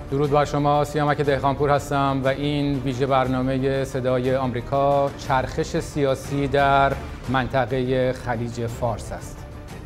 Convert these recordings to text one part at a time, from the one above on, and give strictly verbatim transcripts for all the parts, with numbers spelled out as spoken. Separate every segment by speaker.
Speaker 1: درود بر شما، سیامک دهقانپور هستم و این ویژه برنامه صدای آمریکا چرخش سیاسی در منطقه خلیج فارس است.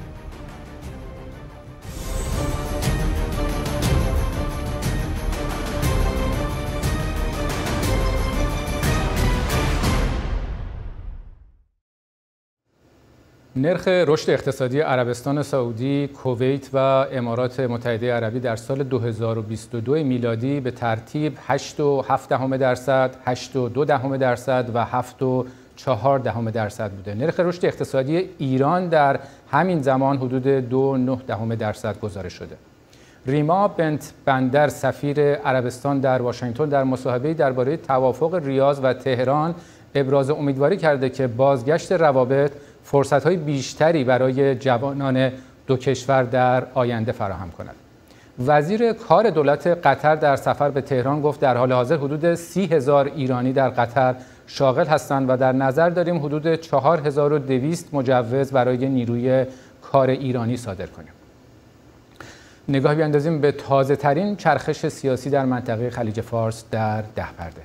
Speaker 1: نرخ رشد اقتصادی عربستان سعودی، کویت و امارات متحده عربی در سال دو هزار و بیست و دو میلادی به ترتیب هشت و هفت دهم درصد، هشت و دو دهم درصد و هفت و چهار دهم درصد بوده. نرخ رشد اقتصادی ایران در همین زمان حدود دو و نه دهم درصد گزارش شده. ریما بنت بندر سفیر عربستان در واشنگتن در مصاحبه‌ای درباره توافق ریاض و تهران ابراز امیدواری کرده که بازگشت روابط فرصت‌های بیشتری برای جوانان دو کشور در آینده فراهم کند. وزیر کار دولت قطر در سفر به تهران گفت در حال حاضر حدود سی هزار ایرانی در قطر شاغل هستند و در نظر داریم حدود چهار هزار و دویست مجوز برای نیروی کار ایرانی صادر کنیم. نگاه بیاندازیم به تازه ترین چرخش سیاسی در منطقه خلیج فارس در ده پرده.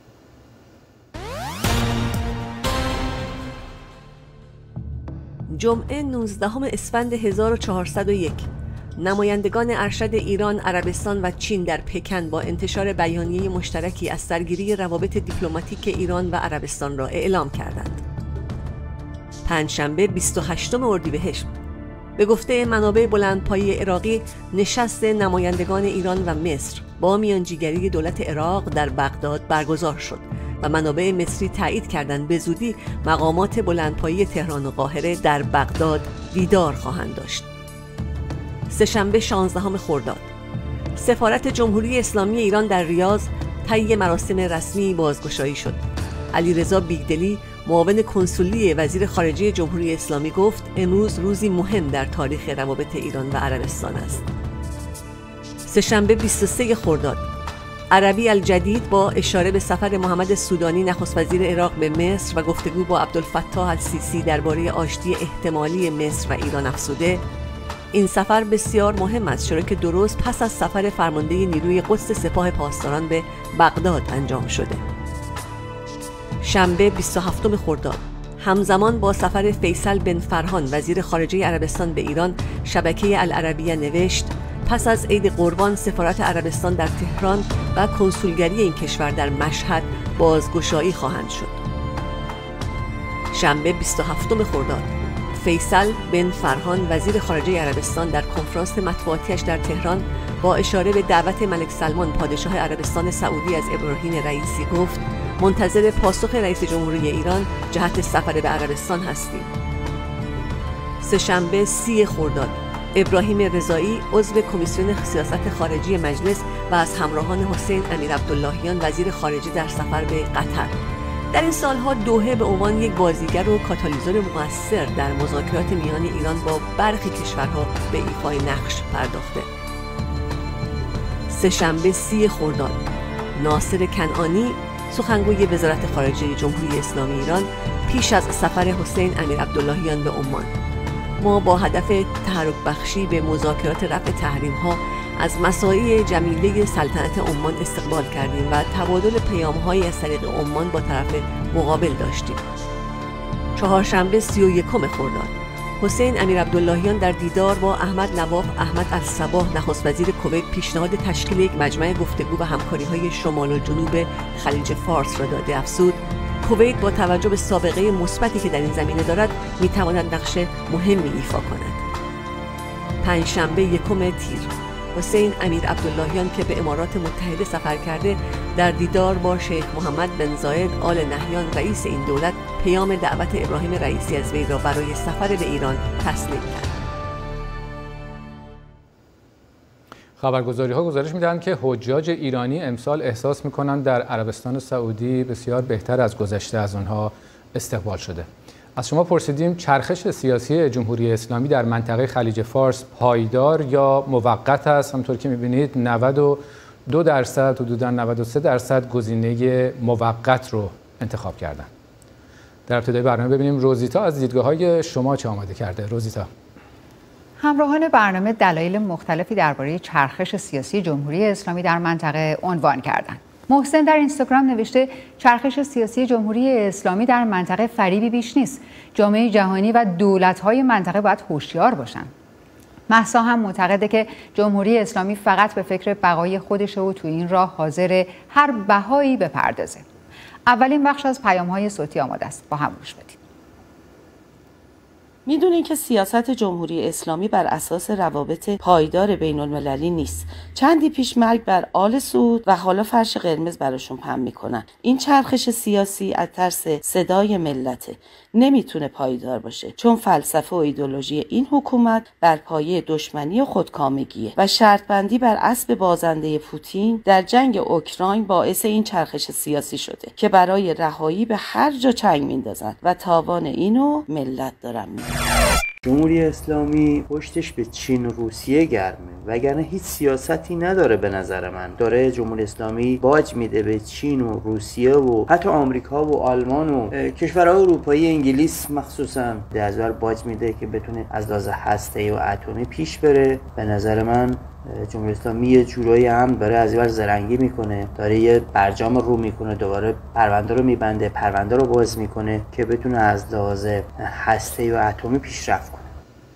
Speaker 2: جمعه نوزدهم اسفند هزار و چهارصد و یک نمایندگان ارشد ایران، عربستان و چین در پکن با انتشار بیانیه مشترکی از سرگیری روابط دیپلماتیک ایران و عربستان را اعلام کردند. پنجشنبه بیست و هشتم اردیبهشت به گفته منابع بلندپایه عراقی، نشست نمایندگان ایران و مصر با میانجیگری دولت عراق در بغداد برگزار شد و منابع مصری تایید کردند به زودی مقامات بلندپایه تهران و قاهره در بغداد دیدار خواهند داشت. سه‌شنبه شانزدهم خرداد سفارت جمهوری اسلامی ایران در ریاض طی مراسم رسمی بازگشایی شد. علیرضا بیگدلی، معاون کنسولی وزیر خارجه جمهوری اسلامی گفت امروز روزی مهم در تاریخ روابط ایران و عربستان است. سه‌شنبه بیست و سوم خرداد عربی الجدید با اشاره به سفر محمد سودانی نخست وزیر عراق به مصر و گفتگو با عبدالفتاح السیسی درباره آشتی احتمالی مصر و ایران افزوده، این سفر بسیار مهم است چرا که درست پس از سفر فرمانده نیروی قدس سپاه پاسداران به بغداد انجام شده. شنبه بیست و هفتم خرداد همزمان با سفر فیصل بن فرهان وزیر خارجه عربستان به ایران، شبکه العربیه نوشت پس از عید قربان سفارت عربستان در تهران و کنسولگری این کشور در مشهد بازگشایی خواهند شد. شنبه بیست و هفتم خرداد فیصل بن فرهان وزیر خارجه عربستان در کنفرانس مطبوعاتیش در تهران با اشاره به دعوت ملک سلمان پادشاه عربستان سعودی از ابراهیم رئیسی گفت منتظر پاسخ رئیس جمهوری ایران جهت سفر به عربستان هستیم. سه‌شنبه سی خرداد ابراهیم رضایی عضو کمیسیون سیاست خارجی مجلس و از همراهان حسین امیرعبداللهیان وزیر خارجه در سفر به قطر. در این سالها دوحه به عنوان یک بازیگر و کاتالیزور مؤثر در مذاکرات میان ایران با برخی کشورها به ایفای نقش پرداخته. سه‌شنبه سی خرداد ناصر کنعانی سخنگوی وزارت خارجه جمهوری اسلامی ایران پیش از سفر حسین امیرعبداللهیان به عمان: ما با هدف تحرک بخشی به مذاکرات رفع تحریم‌ها از مساعی جمیله سلطنت عمان استقبال کردیم و تبادل پیام‌هایی از طریق عمان با طرف مقابل داشتیم. چهارشنبه سی و یکم خرداد حسین امیرعبداللهیان در دیدار با احمد نواف احمد الصباح نخست وزیر کویت پیشنهاد تشکیل یک مجمع گفتگو و همکاری‌های شمال و جنوب خلیج فارس را داده افزود کویت با توجه به سابقه مثبتی که در این زمینه دارد می‌تواند نقش مهمی ایفا کند. پنجشنبه یکم تیر حسین امیرعبداللهیان که به امارات متحده سفر کرده در دیدار با شیخ محمد بن زاید آل نهیان رئیس این دولت پیام دعوت ابراهیم رئیسی از وی را برای سفر به ایران تسلیم کرد.
Speaker 1: خبرگزاری‌ها گزارش می‌دهند که حجاج ایرانی امسال احساس می‌کنند در عربستان سعودی بسیار بهتر از گذشته از آنها استقبال شده. از شما پرسیدیم چرخش سیاسی جمهوری اسلامی در منطقه خلیج فارس پایدار یا موقت است؟ همونطور که می‌بینید نود و دو درصد حدوداً نود و سه درصد گزینه موقت رو انتخاب کردن. در ابتدای برنامه ببینیم روزیتا از دیدگاه‌های شما چه آماده کرده. روزیتا.
Speaker 3: همراهان برنامه دلایل مختلفی درباره چرخش سیاسی جمهوری اسلامی در منطقه عنوان کردند. محسن در اینستاگرام نوشته چرخش سیاسی جمهوری اسلامی در منطقه فریبی بیش نیست. جامعه جهانی و دولت‌های منطقه باید هوشیار باشند. مهسا هم معتقده که جمهوری اسلامی فقط به فکر بقای خودشه و تو این راه حاضر هر بهایی بپردازه. اولین بخش از پیام‌های صوتی آماده است. با هم گوش بدید.
Speaker 4: میدونین که سیاست جمهوری اسلامی بر اساس روابط پایدار بین المللی نیست. چندی پیش مرگ بر آل سعود و حالا فرش قرمز براشون پهن میکنن. این چرخش سیاسی از ترس صدای ملته. نمیتونه پایدار باشه چون فلسفه و ایدئولوژی این حکومت بر پایه دشمنی و خودکامگیه و شرط بندی بر اسب بازنده پوتین در جنگ اوکراین باعث این چرخش سیاسی شده که برای رهایی به هر جا چنگ میندازن و تاوان اینو ملت دارن میبینن.
Speaker 5: جمهوری اسلامی پشتش به چین و روسیه گرمه وگرنه هیچ سیاستی نداره. به نظر من داره جمهوری اسلامی باج میده به چین و روسیه و حتی آمریکا و آلمان و کشورهای اروپایی، انگلیس مخصوصا از بر باج میده که بتونه از لحاظ هسته‌ای و اتمی پیش بره. به نظر من جمهوری اسلامی یه جورایی هم داره از اینور زرنگی میکنه، داره یه برجام رو میکنه، دوباره پرونده رو میبنده، پرونده رو باز میکنه که بتونه از لحاظ هسته‌ای و اتمی پیشرفت کنه.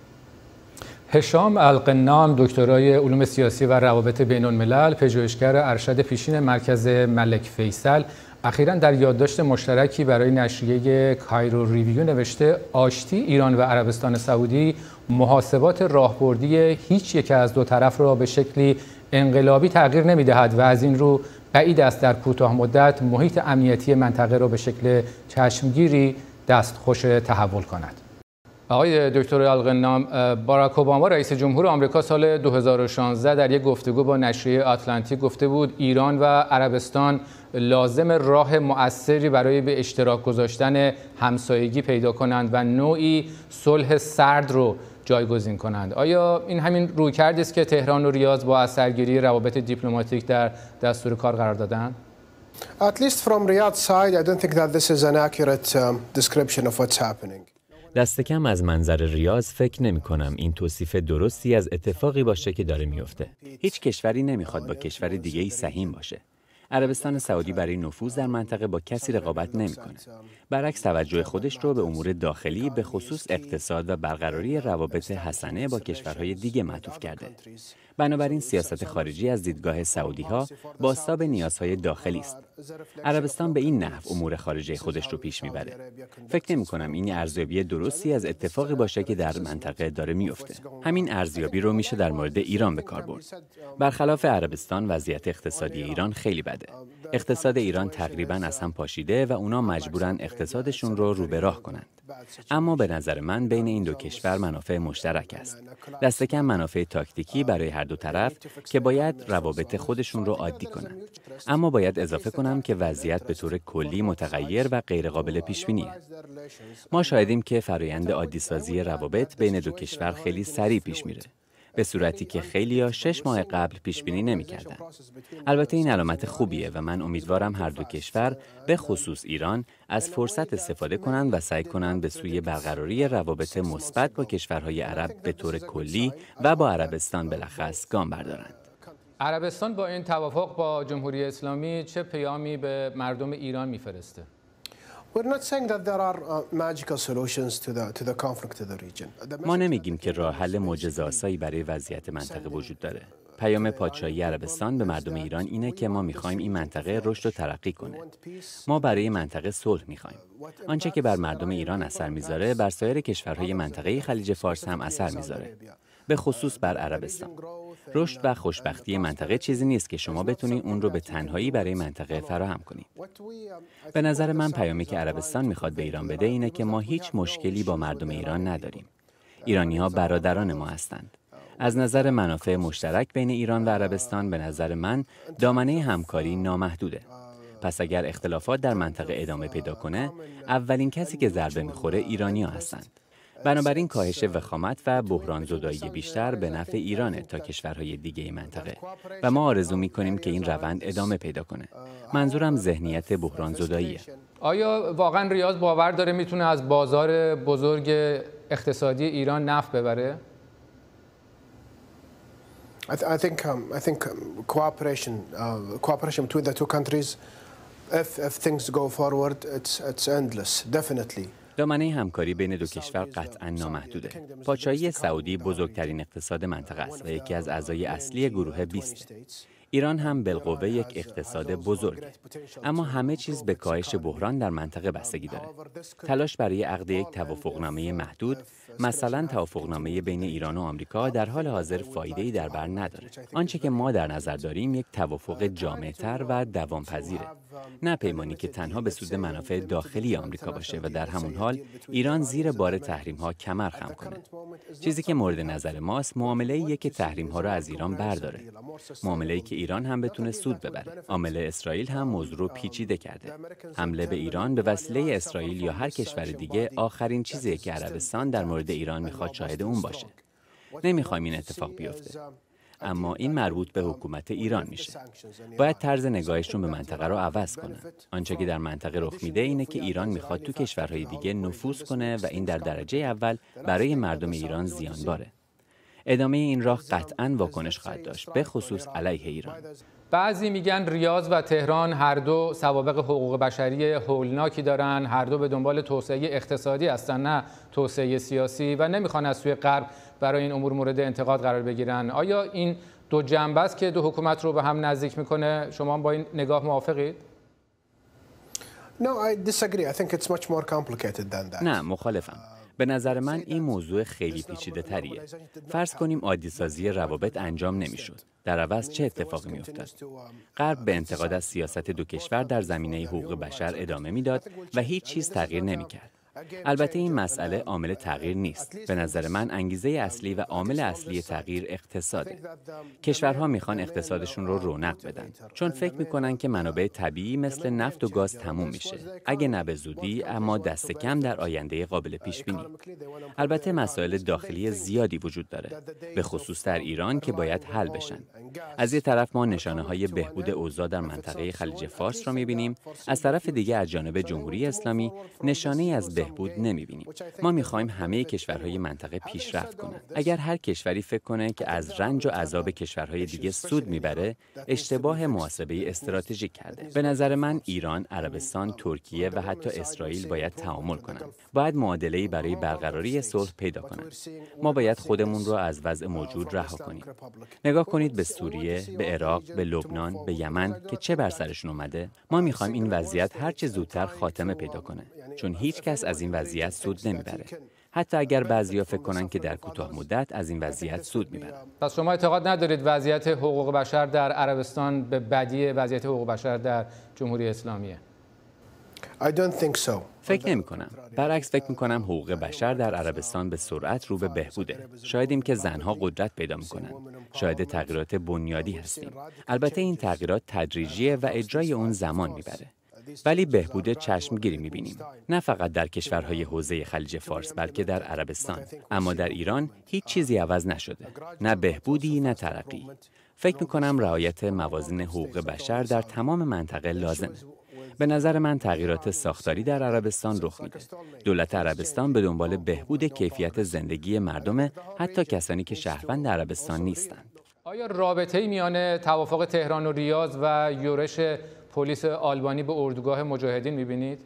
Speaker 1: هشام القنام دکترای علوم سیاسی و روابط بین الملل، پژوهشگر ارشد پیشین مرکز ملک فیصل، اخیراً در یادداشت مشترکی برای نشریه کایرو ریویو نوشته آشتی ایران و عربستان سعودی محاسبات راهبردی هیچ یک از دو طرف را به شکلی انقلابی تغییر نمی‌دهد و از این رو بعید است در کوتاه مدت محیط امنیتی منطقه را به شکل چشمگیری دستخوش تحول کند. آقای دکتر القنام، باراک اوباما رئیس جمهور آمریکا سال دو هزار و شانزده در یک گفتگو با نشریه آتلانتیک گفته بود ایران و عربستان لازم راه مؤثری برای به اشتراک گذاشتن همسایگی پیدا کنند و نوعی صلح سرد رو جایگزین کنند. آیا این همین رویکردی است که تهران و ریاض با اثرگیری روابط دیپلماتیک در دستور کار قرار دادند؟
Speaker 6: At least from Riyadh's side, I don't think that this is an accurate um, description of what's happening.
Speaker 7: دست کم از منظر ریاض فکر نمی کنم این توصیف درستی از اتفاقی باشه که داره میفته. هیچ کشوری نمیخواد با کشور دیگه‌ای سهیم باشه. عربستان سعودی برای نفوذ در منطقه با کسی رقابت نمیکنه. برعکس توجه خودش رو به امور داخلی به خصوص اقتصاد و برقراری روابط حسنه با کشورهای دیگه معطوف کرده. بنابراین سیاست خارجی از دیدگاه سعودی‌ها بازتاب نیازهای داخلی است. عربستان به این نحو امور خارجی خودش رو پیش میبره. فکر نمی‌کنم این ارزیابی درستی از اتفاقی باشه که در منطقه داره میفته. همین ارزیابی رو میشه در مورد ایران به کار برد. برخلاف عربستان وضعیت اقتصادی ایران خیلی بده. اقتصاد ایران تقریباً از هم پاشیده و اونا مجبورن اقتصادشون رو رو به راه کنند. اما به نظر من بین این دو کشور منافع مشترک است. دست کم منافع تاکتیکی برای هر دو طرف که باید روابط خودشون رو عادی کنند. اما باید اضافه کنم که وضعیت به طور کلی متغیر و غیر قابل پیش بینیه. ما شاهدیم که فرآیند عادی سازی روابط بین دو کشور خیلی سریع پیش میره، به صورتی که خیلی‌ها شش ماه قبل پیش بینی نمی‌کردن. البته این علامت خوبیه و من امیدوارم هر دو کشور به خصوص ایران از فرصت استفاده کنند و سعی کنند به سوی برقراری روابط مثبت با کشورهای عرب به طور کلی و با عربستان بالاخص گام بردارند.
Speaker 1: عربستان با این توافق با جمهوری اسلامی چه پیامی به مردم ایران می‌فرسته؟
Speaker 7: ما نمیگیم که راه حل معجزه‌آسایی برای وضعیت منطقه وجود داره. پیام پادشاهی عربستان به مردم ایران اینه که ما می‌خوایم این منطقه رشد و ترقی کنه. ما برای منطقه صلح می‌خوایم. آنچه که بر مردم ایران اثر می‌ذاره، بر سایر کشورهای منطقه خلیج فارس هم اثر می‌ذاره. به خصوص بر عربستان. رشد و خوشبختی منطقه چیزی نیست که شما بتونید اون رو به تنهایی برای منطقه فراهم کنید. به نظر من پیامی که عربستان میخواد به ایران بده اینه که ما هیچ مشکلی با مردم ایران نداریم. ایرانی‌ها برادران ما هستند. از نظر منافع مشترک بین ایران و عربستان به نظر من دامنه همکاری نامحدوده. پس اگر اختلافات در منطقه ادامه پیدا کنه، اولین کسی که ضربه میخوره ایرانی‌ها هستند. بنابراین کاهش وخامت و بحران زدایی بیشتر به نفع ایرانه تا کشورهای دیگه منطقه و ما آرزو می‌کنیم که این روند ادامه پیدا کنه. منظورم ذهنیت بحران زداییه.
Speaker 1: آیا واقعا ریاض باور داره میتونه از بازار بزرگ اقتصادی ایران نفع ببره؟
Speaker 6: I, th I think um, I think um, cooperation uh, cooperation between the two countries, if if things go forward, it's it's endless, definitely.
Speaker 7: دامنه همکاری بین دو کشور قطعاً نامحدوده. پادشاهی سعودی بزرگترین اقتصاد منطقه است و یکی از اعضای اصلی گروه بیست. ایران هم بالقوه یک اقتصاد بزرگه. اما همه چیز به کاهش بحران در منطقه بستگی داره. تلاش برای عقد یک توافقنامه محدود، مثلا توافقنامه بین ایران و آمریکا، در حال حاضر فایده‌ای در بر نداره. آنچه که ما در نظر داریم یک توافق جامع‌تر و دوامپذیره. نه پیمانی که تنها به سود منافع داخلی آمریکا باشه و در همون حال ایران زیر بار تحریم‌ها کمر خم کنه. چیزی که مورد نظر ماست معامله‌ایه که تحریم‌ها رو از ایران برداره. معامله‌ای که ایران هم بتونه سود ببره. عامل اسرائیل هم موضوع رو پیچیده کرده. حمله به ایران به وسیله اسرائیل یا هر کشور دیگه آخرین چیزیه که عربستان در مورد ایران میخواد شاهد اون باشه. نمیخوایم این اتفاق بیفته. اما این مربوط به حکومت ایران میشه. باید طرز نگاهشون به منطقه رو عوض کنه. آنچه که در منطقه رخ میده اینه که ایران میخواد تو کشورهای دیگه نفوذ کنه و این در درجه اول برای مردم ایران زیانباره. ادامه این راه قطعاً واکنش خواهد داشت، به خصوص علیه ایران.
Speaker 1: بعضی میگن ریاض و تهران هر دو سوابق حقوق بشری هولناکی دارن، هر دو به دنبال توسعه اقتصادی هستن نه توسعه سیاسی و نمیخوان از سوی غرب برای این امور مورد انتقاد قرار بگیرن. آیا این دو جنبه است که دو حکومت رو به هم نزدیک میکنه؟ شما با این نگاه موافقید؟
Speaker 6: No, I disagree. I think it's much more complicated than that.
Speaker 7: نه، مخالفم. به نظر من این موضوع خیلی پیچیده تریه. فرض کنیم عادی‌سازی روابط انجام نمیشد. در عوض چه اتفاقی میافتاد؟ غرب به انتقاد از سیاست دو کشور در زمینه حقوق بشر ادامه میداد و هیچ چیز تغییر نمیکرد. البته این مسئله عامل تغییر نیست. به نظر من انگیزه اصلی و عامل اصلی تغییر اقتصاده. کشورها میخوان اقتصادشون رو رونق بدن، چون فکر میکنن که منابع طبیعی مثل نفت و گاز تموم میشه. اگه نه به زودی، اما دست کم در آینده قابل پیش بینی. البته مسائل داخلی زیادی وجود داره، به خصوص در ایران که باید حل بشن. از یک طرف ما نشانه های بهبود اوضاع در منطقه خلیج فارس رو میبینیم، از طرف دیگه از جانب جمهوری اسلامی نشانه از بهبود نمی‌بینیم. ما می‌خوایم همه کشورهای منطقه پیشرفت کنند. اگر هر کشوری فکر کنه که از رنج و عذاب کشورهای دیگه سود میبره، اشتباه محاسبه استراتژیک کرده. به نظر من ایران، عربستان، ترکیه و حتی اسرائیل باید تعامل کنند. باید معادله‌ای برای برقراری صلح پیدا کنند. ما باید خودمون رو از وضع موجود رها کنیم. نگاه کنید به سوریه، به عراق، به لبنان، به یمن که چه بر سرشون اومده. ما می‌خوایم این وضعیت هر چه زودتر خاتمه پیدا کنه، چون هیچ کس از این وضعیت سود نمیبره. حتی اگر بعضیا فکر کنن که در کوتاه مدت از این وضعیت سود میبرن.
Speaker 1: پس شما اعتقاد ندارید وضعیت حقوق بشر در عربستان به بدی وضعیت حقوق بشر در جمهوری اسلامیه؟
Speaker 6: I don't think so.
Speaker 7: فکر نمی کنم. برعکس فکر می کنم حقوق بشر در عربستان به سرعت رو به بهبوده. شاهدیم که زنها قدرت پیدا می کنند. شاهد تغییرات بنیادی هستیم. البته این تغییرات تدریجیه و اجرای اون زمان میبره. ولی بهبود چشمگیری می‌بینیم، نه فقط در کشورهای حوزه خلیج فارس بلکه در عربستان. اما در ایران هیچ چیزی عوض نشده، نه بهبودی نه ترقی. فکر می‌کنم رعایت موازین حقوق بشر در تمام منطقه لازمه. به نظر من تغییرات ساختاری در عربستان رخ میده. دولت عربستان به دنبال بهبود کیفیت زندگی مردم، حتی کسانی که شهروند عربستان نیستند.
Speaker 1: آیا رابطه‌ای میان توافق تهران و ریاض و یورش پلیس آلبانی به اردوگاه مجاهدین می‌بینید؟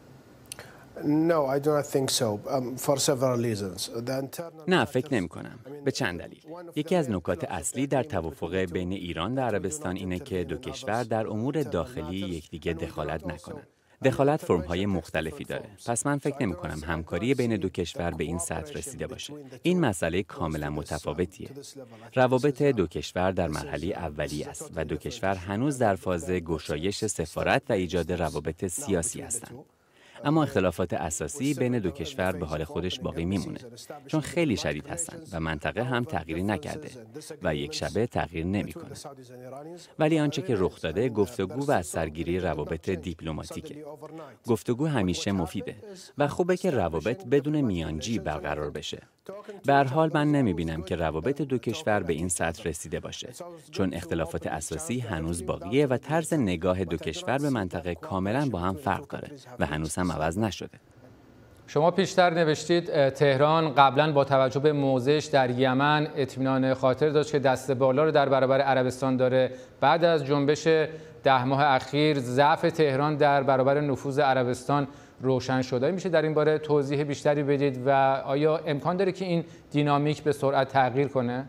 Speaker 6: No, I do not think so. Um, for several reasons.
Speaker 7: نه، فکر نمی کنم. به چند دلیل. یکی از نکات اصلی در توافق بین ایران و عربستان اینه که دو کشور در امور داخلی یکدیگه دخالت نکنند. دخالت فرم‌های مختلفی داره. پس من فکر نمی کنم همکاری بین دو کشور به این سطح رسیده باشه. این مسئله کاملا متفاوتیه. روابط دو کشور در مرحله اولیه است و دو کشور هنوز در فاز گشایش سفارت و ایجاد روابط سیاسی هستند. اما اختلافات اساسی بین دو کشور به حال خودش باقی میمونه، چون خیلی شدید هستند و منطقه هم تغییری نکرده و یک شبه تغییر نمیکنه. ولی آنچه که رخ داده گفتگو و از سرگیری روابط دیپلماتیکه. گفتگو همیشه مفیده و خوبه که روابط بدون میانجی برقرار بشه. به هر حال من نمیبینم که روابط دو کشور به این سطح رسیده باشه، چون اختلافات اساسی هنوز باقیه و طرز نگاه دو کشور به منطقه کاملا با هم فرق داره و هنوز هم عوض نشده.
Speaker 1: شما پیشتر نوشتید تهران قبلا با توجه به موضعش در یمن اطمینان خاطر داشت که دست بالا رو در برابر عربستان داره. بعد از جنبش ده ماه اخیر ضعف تهران در برابر نفوذ عربستان روشن شده. میشه در این باره توضیح بیشتری بدید و آیا امکان داره که این دینامیک به سرعت تغییر کنه؟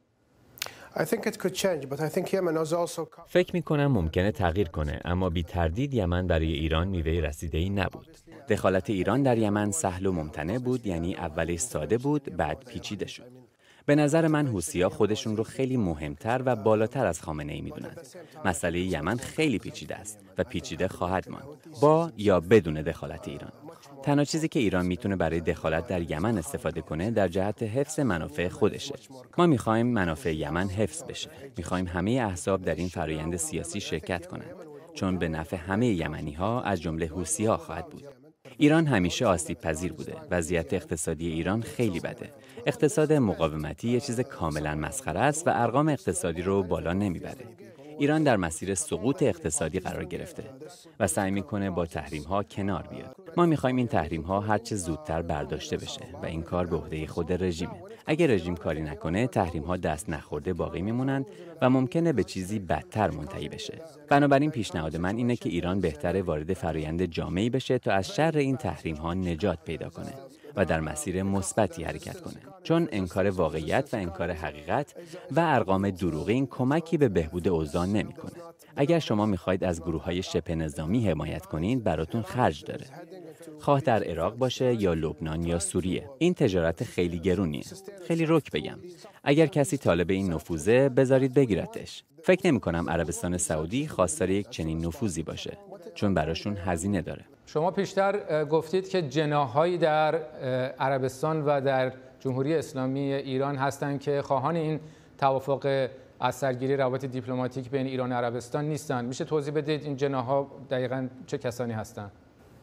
Speaker 7: فکر می کنم ممکنه تغییر کنه، اما بی تردید یمن برای ایران میوه رسیده‌ای نبود. دخالت ایران در یمن سهل و ممتنع بود، یعنی اولش ساده بود، بعد پیچیده شد. به نظر من حوثی‌ها خودشون رو خیلی مهمتر و بالاتر از خامنه‌ای میدونن. مسئله یمن خیلی پیچیده است و پیچیده خواهد ماند، با یا بدون دخالت ایران. تنها چیزی که ایران میتونه برای دخالت در یمن استفاده کنه در جهت حفظ منافع خودشه. ما میخوایم منافع یمن حفظ بشه. میخوایم همه احزاب در این فرآیند سیاسی شرکت کنند، چون به نفع همه یمنی‌ها از جمله حوثی‌ها خواهد بود. ایران همیشه آسیب پذیر بوده. وضعیت اقتصادی ایران خیلی بده. اقتصاد مقاومتی یه چیز کاملا مسخره است و ارقام اقتصادی رو بالا نمیبره. ایران در مسیر سقوط اقتصادی قرار گرفته و سعی میکنه با تحریم‌ها کنار بیاد. ما میخوایم این تحریم‌ها هر چه زودتر برداشته بشه و این کار به عهده خود رژیمه. اگه رژیم کاری نکنه، تحریم‌ها دست نخورده باقی میمونند و ممکنه به چیزی بدتر منتهی بشه. بنابراین پیشنهاد من اینه که ایران بهتره وارد فرآیند جامعی بشه تا از شر این تحریم‌ها نجات پیدا کنه و در مسیر مثبتی حرکت کنه، چون انکار واقعیت و انکار حقیقت و ارقام دروغین کمکی به بهبود اوضاع نمی‌کنه. اگر شما می‌خواید از گروه‌های شبه نظامی حمایت کنین، براتون خرج داره. خواه در عراق باشه یا لبنان یا سوریه. این تجارت خیلی گرونیه. خیلی رک بگم. اگر کسی طالب این نفوذه، بذارید بگیرتش. فکر نمی‌کنم عربستان سعودی خواستار یک چنین نفوذی باشه، چون براشون هزینه داره.
Speaker 1: شما پیشتر گفتید که جناح‌هایی در عربستان و در جمهوری اسلامی ایران هستند که خواهان این توافق از سرگیری روابط دیپلماتیک بین ایران و عربستان نیستند. میشه توضیح بدید این جناح‌ها دقیقاً چه کسانی هستند؟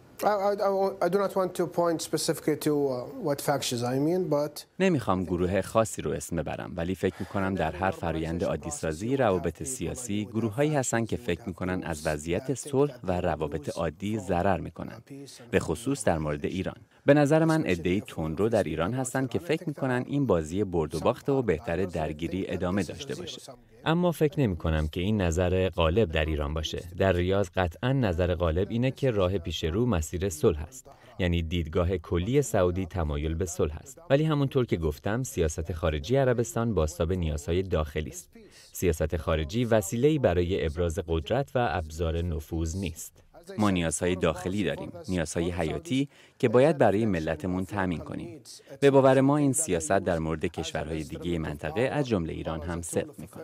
Speaker 7: نمیخوام گروه خاصی رو اسم ببرم، ولی فکر میکنم در هر فرآیند عادی‌سازی روابط سیاسی گروه‌هایی هستن که فکر میکنن از وضعیت صلح و روابط عادی ضرر میکنن، به خصوص در مورد ایران. به نظر من عده‌ای تندرو در ایران هستن که فکر میکنن این بازی برد و باخته و بهتره درگیری ادامه داشته باشه. اما فکر نمی کنم که این نظر غالب در ایران باشه. در ریاض قطعاً نظر غالب اینه که راه پیش رو مسیر صلح است. یعنی دیدگاه کلی سعودی تمایل به صلح است. ولی همونطور که گفتم، سیاست خارجی عربستان بازتاب نیازهای داخلی است. سیاست خارجی وسیله‌ای برای ابراز قدرت و ابزار نفوذ نیست. ما نیازهای داخلی داریم، نیازهای حیاتی که باید برای ملتمون تامین کنیم. به باور ما این سیاست در مورد کشورهای دیگه منطقه از جمله ایران هم صدق میکنه.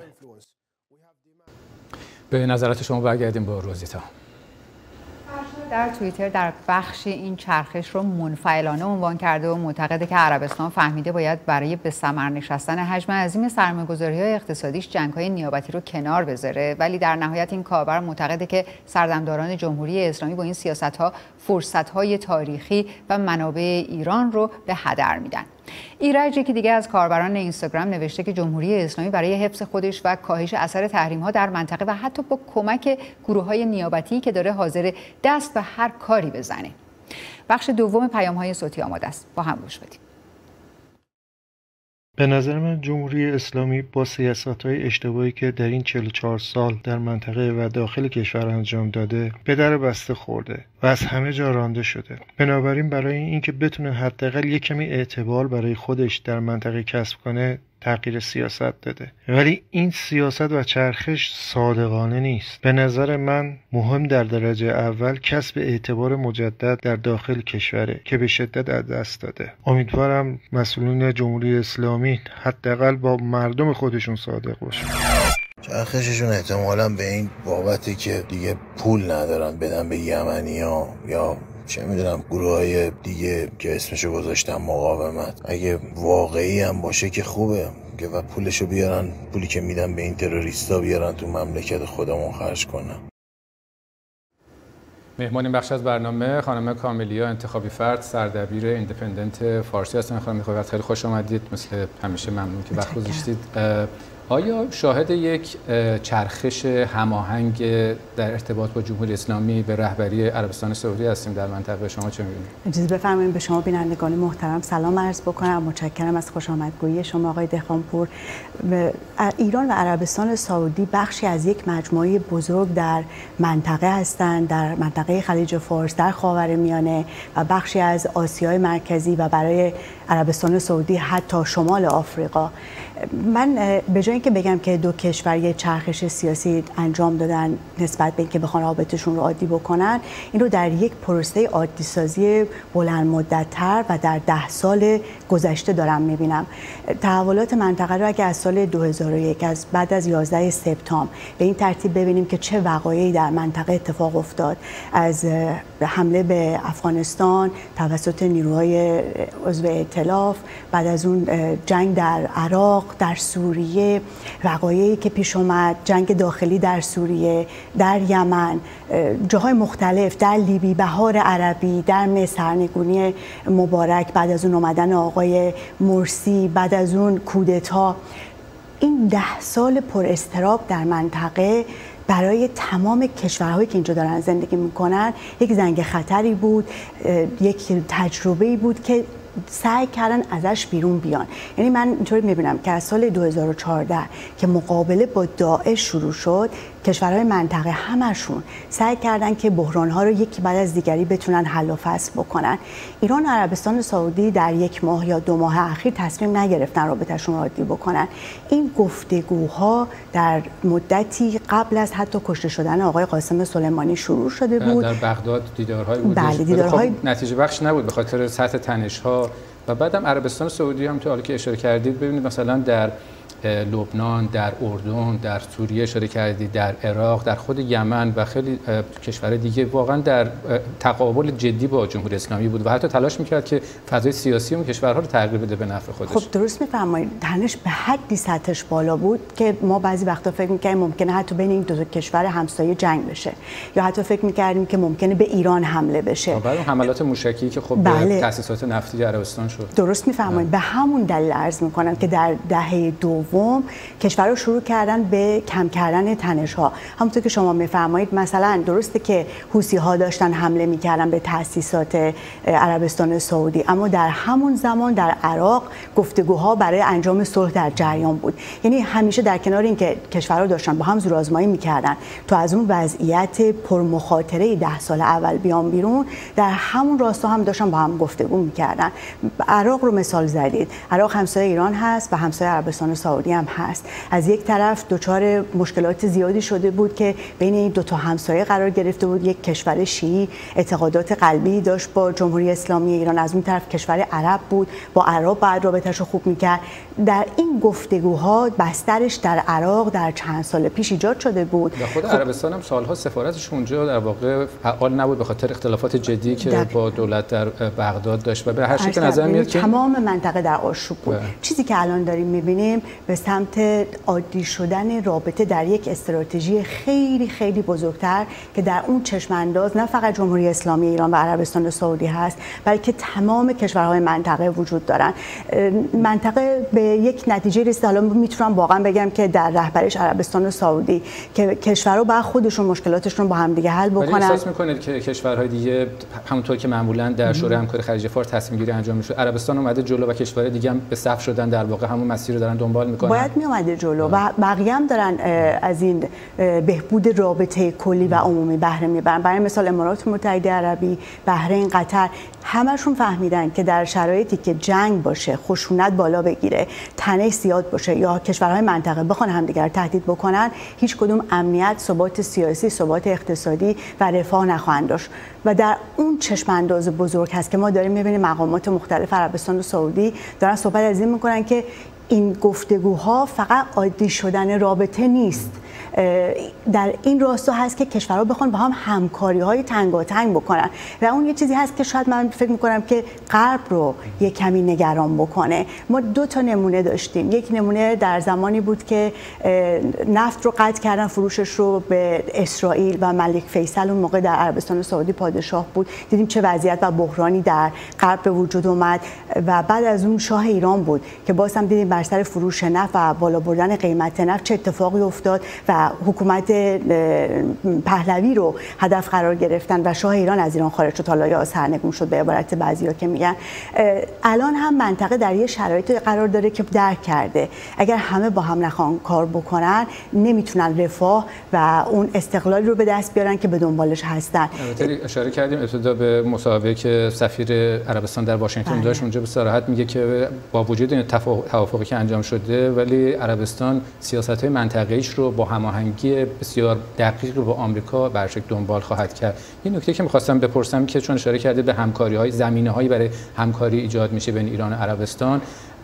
Speaker 1: به نظرات شما برگردیم با روزیتا.
Speaker 3: در توییتر در بخشی این چرخش رو منفعلانه عنوان کرده و معتقده که عربستان فهمیده باید برای به ثمر نشستن حجم عظیم سرمایه‌گذاری‌های اقتصادیش جنگ‌های نیابتی رو کنار بذاره، ولی در نهایت این کاربر معتقده که سردمداران جمهوری اسلامی با این سیاست‌ها فرصت‌های تاریخی و منابع ایران رو به هدر میدن. ایرج که دیگه از کاربران اینستاگرام نوشته که جمهوری اسلامی برای حفظ خودش و کاهش اثر تحریم‌ها در منطقه و حتی با کمک گروه‌های نیابتی که داره حاضر دست به هر کاری بزنه. بخش دوم پیام‌های صوتی آماده است. با هم گوش بدیم.
Speaker 8: به نظر من جمهوری اسلامی با سیاست‌های اشتباهی که در این چهل و چهار سال در منطقه و داخل کشور انجام داده به در بسته خورده و از همه جا رانده شده. بنابراین برای اینکه بتونه حداقل یک کمی اعتبار برای خودش در منطقه کسب کنه، تغییر سیاست داده. ولی این سیاست و چرخش صادقانه نیست. به نظر من مهم در درجه اول کسب اعتبار مجدد در داخل کشوره که به شدت از دست داده. امیدوارم مسئولین جمهوری اسلامی حداقل با مردم خودشون صادق باشن.
Speaker 9: چرخششون احتمالاً به این بابتی که دیگه پول ندارن بدن به یمنی‌ها یا چه میدونم گروه های دیگه که اسمشو گذاشتم مقاومت، اگه واقعی هم باشه که خوبه که و پولشو بیارن، پولی که میدن به این تروریستا بیارن تو مملکت خودمون خرج کنن.
Speaker 1: مهمان این بخش از برنامه خانم کاملیا انتخابی فرد، سردبیر ایندیپندنت فارسی هستن. خانم میخواد خیلی خوش آمدید، مثل همیشه ممنون که وقت گذاشتید. آیا شاهد یک چرخش هماهنگ در ارتباط با جمهوری اسلامی به رهبری عربستان سعودی هستیم در منطقه؟ شما چه می‌بینید؟
Speaker 10: اجازه بفرمایید به شما بینندگان محترم سلام عرض بکنم. متشکرم از خوشامدگویی شما آقای دهقانپور. ایران و عربستان سعودی بخشی از یک مجموعه بزرگ در منطقه هستند، در منطقه خلیج فارس، در خاورمیانه و بخشی از آسیای مرکزی و برای عربستان سعودی حتی شمال آفریقا. من به جای اینکه بگم که دو کشور یک چرخش سیاسی انجام دادن نسبت به اینکه بخوان رابطه‌شون رو عادی بکنن، این رو در یک پروسه عادی سازی بلند مدت‌تر و در ده سال گذشته دارم می‌بینم. تحولات منطقه رو اگه از سال دو هزار و یک از بعد از یازده سپتامبر به این ترتیب ببینیم که چه وقایعی در منطقه اتفاق افتاد، از حمله به افغانستان توسط نیروهای عضو ائتلاف، بعد از اون جنگ در عراق، در سوریه، وقایعی که پیش اومد، جنگ داخلی در سوریه، در یمن، جاهای مختلف، در لیبی، بهار عربی، در مصر، سرنگونی مبارک، بعد از اون اومدن آقای مرسی، بعد از اون کودتا. این ده سال پر اضطراب در منطقه برای تمام کشورهایی که اینجا دارن زندگی میکنن یک زنگ خطری بود، یک تجربه‌ای بود که سعی کردن ازش بیرون بیان. یعنی من اینطوری میبینم که از سال دو هزار و چهارده که مقابله با داعش شروع شد، کشورهای منطقه همشون سعی کردن که بحران‌ها رو یکی بعد از دیگری بتونن حل و فصل بکنن. ایران و عربستان سعودی در یک ماه یا دو ماه اخیر تصمیم نگرفتن رابطه‌شون رو عادی بکنن. این گفتگوها در مدتی قبل از حتی کشته شدن آقای قاسم سلیمانی شروع شده بود.
Speaker 1: در بغداد دیدارهای بود.
Speaker 10: بله، دیدارهای
Speaker 1: خب نتیجه بخش نبود به خاطر سطح تنش‌ها. و بعدم عربستان سعودی هم تو حالی که اشاره کردید، ببینید مثلا در لبنان، در اردن، در سوریه اشاره کردید، در عراق، در خود یمن و خیلی کشور دیگه واقعا در تقابل جدی با جمهوری اسلامی بود و حتی تلاش میکرد که فضای سیاسی اون کشورها رو تغییر بده به نفع خودش.
Speaker 10: خب درست میفرمایید، تنش به حدی سطحش بالا بود که ما بعضی وقتا فکر می‌کردیم ممکنه حتی بین این دو تا کشور همسایه جنگ بشه، یا حتی فکر می‌کردیم که ممکنه به ایران حمله بشه.
Speaker 1: بعد حملات موشکی که خب
Speaker 10: بله.
Speaker 1: به تأسیسات نفتی عربستان شد.
Speaker 10: درست میفرمایید. به همون دلیل عرض می‌کنم که در دهه دوم کشورها شروع کردن به کم کردن تنش‌ها. همونطور که شما می‌فرمایید، مثلا درسته که حوثی‌ها داشتن حمله می‌کردن به تأسیسات عربستان سعودی، اما در همون زمان در عراق گفتگوها برای انجام صلح در جریان بود. یعنی همیشه در کنار اینکه کشورها داشتن با هم زورآزمایی می‌کردن تو از اون وضعیت پرمخاطره ده سال اول بیان بیرون، در همون راستا هم داشتن با هم گفتگو می‌کردن. عراق رو مثال زدید. عراق همسایه ایران هست و همسایه عربستان سعودی هم هست. از یک طرف دچار مشکلات زیادی شده بود که بین این دو تا همسایه قرار گرفته بود. یک کشور شیعی اعتقادات قلبی داشت با جمهوری اسلامی ایران، از اون طرف کشور عرب بود با عراق بعد رابطه‌اش رو خوب می‌کرد. در این گفتگوها بسترش در عراق در چند سال پیش ایجاد شده بود.
Speaker 1: و خود خب عربستان هم سالها سفارتش اونجا در واقع فعال نبود به خاطر اختلافات جدی که دب. با دولت در بغداد داشت و به هر شکل نظر میاد که
Speaker 10: تمام منطقه در آشوب بود. بله. چیزی که الان داریم می‌بینیم به سمت عادی شدن رابطه در یک استراتژی خیلی خیلی بزرگتر که در اون چشم انداز نه فقط جمهوری اسلامی ایران و عربستان سعودی هست، بلکه تمام کشورهای منطقه وجود دارن. منطقه به یک نتیجه رسید، حالا میتونم واقعا بگم که در رهبریش عربستان سعودی که کشورها با خودشون مشکلاتشون با هم دیگه حل بکنن.
Speaker 1: ولی احساس میکنید که کشورهای دیگه همونطور که معمولا در شورای همکاری خلیج فارس تصمیم گیری انجام میشه، عربستان اومده جلو و کشورهای دیگه هم به صف شدن، در واقع همون مسیر رو دارن دنبال میکنن؟
Speaker 10: باید می اومده جلو و بقیه هم دارن از این بهبود رابطه کلی و عمومی بهره میبرن. برای مثال امارات متحده عربی، بحرین، قطر، همشون فهمیدن که در شرایطی که جنگ باشه، خشونت بالا بگیره، تنش زیاد باشه یا کشورهای منطقه بخوان همدیگر تهدید بکنن، هیچ کدوم امنیت، ثبات سیاسی، ثبات اقتصادی و رفاه نخواهند داشت. و در اون چشم انداز بزرگ هست که ما داریم می‌بینیم مقامات مختلف عربستان و سعودی دارن صحبت از این می‌کنن که این گفتگوها فقط عادی شدن رابطه نیست. در این راستا هست که کشورها بخوان با هم همکاری‌های تنگاتنگ بکنن و اون یه چیزی هست که شاید من فکر می‌کنم که غرب رو یه کمی نگران بکنه. ما دو تا نمونه داشتیم. یک نمونه در زمانی بود که نفت رو قطع کردن فروشش رو به اسرائیل و ملک فیصل اون موقع در عربستان سعودی پادشاه بود. دیدیم چه وضعیت و بحرانی در غرب به وجود اومد و بعد از اون شاه ایران بود که باز هم دیدیم بر سر فروش نفت و بالا بردن قیمت نفت چه اتفاقی افتاد و حکومت پهلوی رو هدف قرار گرفتن و شاه ایران از ایران خارج شد، حالا یا سرنگون شد به عبارت بعضیا که میگن. الان هم منطقه در یه شرایطی قرار داره که درک کرده اگر همه با هم نخوان کار بکنن نمیتونن رفاه و اون استقلالی رو به دست بیارن که به دنبالش هستن.
Speaker 1: البته اشاره کردیم ابتدا به مصاحبه که سفیر عربستان در واشنگتن داشت، اونجا به صراحت میگه که با وجود این توافقی که انجام شده ولی عربستان سیاست‌های منطقه‌ایش رو با هماهنگی بسیار دقیق با آمریکا بر شکل دنبال خواهد کرد. این نکته که می‌خواستم بپرسم که چون اشاره کرده به همکاری‌های زمینه‌هایی برای همکاری ایجاد میشه بین ایران و عربستان،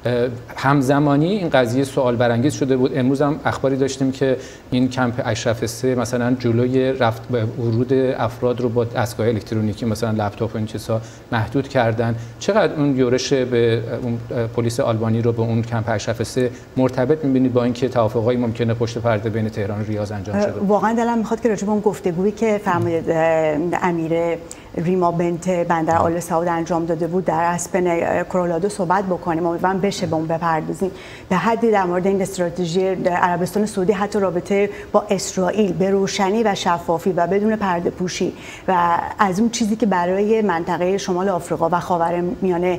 Speaker 1: همزمانی این قضیه سوال برانگیز شده بود. امروز هم اخباری داشتیم که این کمپ اشرف سه مثلا جلوی رفت به ورود افراد رو با دستگاه الکترونیکی مثلا لپتاپ و این چیزا محدود کردن. چقدر اون یورش به اون پلیس آلبانی رو به اون کمپ اشرف سه مرتبط می‌بینید با اینکه توافقایی ممکنه پشت پرده بین تهران و ریاض انجام شده؟
Speaker 10: واقعا دلم می‌خواد که راجع به اون گفتگویی که فرمودید امیر ریما بنت بندر آل سعود انجام داده بود در اسپن کرولادو صحبت بکنیم. امیدوارم بشه به اون بپردازیم. به حدی در مورد این استراتژی عربستان سعودی حتی رابطه با اسرائیل به روشنی و شفافی و بدون پرده پوشی و از اون چیزی که برای منطقه شمال آفریقا و خاورمیانه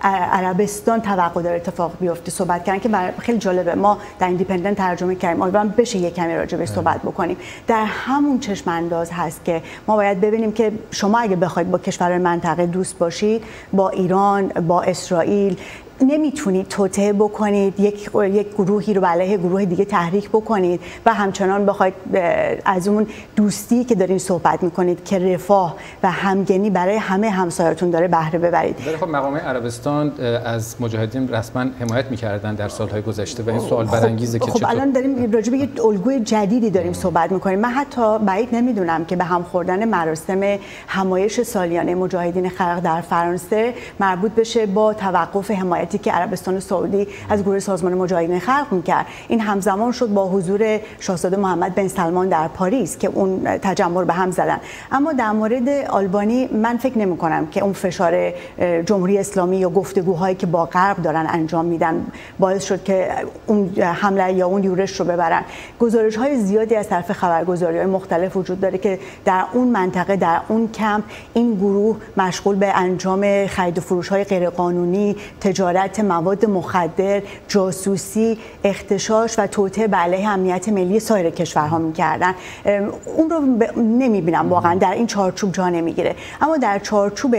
Speaker 10: عربستان توقع داره اتفاق بیفته صحبت کردن که خیلی جالبه. ما در ایندیپندنت ترجمه کردیم، امیدوارم بشه یک کمی راجع بهش صحبت بکنیم. در همون چشم انداز هست که ما باید ببینیم که شما اگه بخواید با کشورهای منطقه دوست باشید، با ایران، با اسرائیل، نمیتونید توطئه بکنید، یک یک گروهی رو به علیه گروه دیگه تحریک بکنید و همچنان بخواید از اون دوستی که دارین صحبت میکنید که رفاه و همگنی برای همه همسایه‌تون داره بهره ببرید.
Speaker 1: ولی خب مقام عربستان از مجاهدین رسما حمایت میکردن در سالهای گذشته و این سوال برانگیزه که
Speaker 10: خب
Speaker 1: چطور
Speaker 10: الان داریم راجع به یک الگوی جدیدی داریم صحبت میکنیم. من حتی بعید نمیدونم که به هم خوردن مراسم همایش سالیانه مجاهدین خلق در فرانسه مربوط بشه با توقف حمایتی که عربستان سعودی از گروه سازمان مجاهدین خلق میکرد. این همزمان شد با حضور شاهزاده محمد بن سلمان در پاریس که اون تجمع به هم زدن. اما در مورد آلبانی من فکر نمی کنم که اون فشار جمهوری اسلامی یا گفتگوهایی که با غرب دارن انجام میدن باعث شد که اون حمله یا اون یورش رو ببرن. گزارش های زیادی از طرف خبرگزاری های مختلف وجود داره که در اون منطقه، در اون کمپ، این گروه مشغول به انجام خرید و فروش های غیرقانونی، تجارت مواد مخدر، جاسوسی، اغتشاش و توطئه به علیه امنیت ملی سایر کشورها می‌کردن. اون رو نمی‌بینم واقعا در این چارچوب جا نمیگیره. اما در چارچوب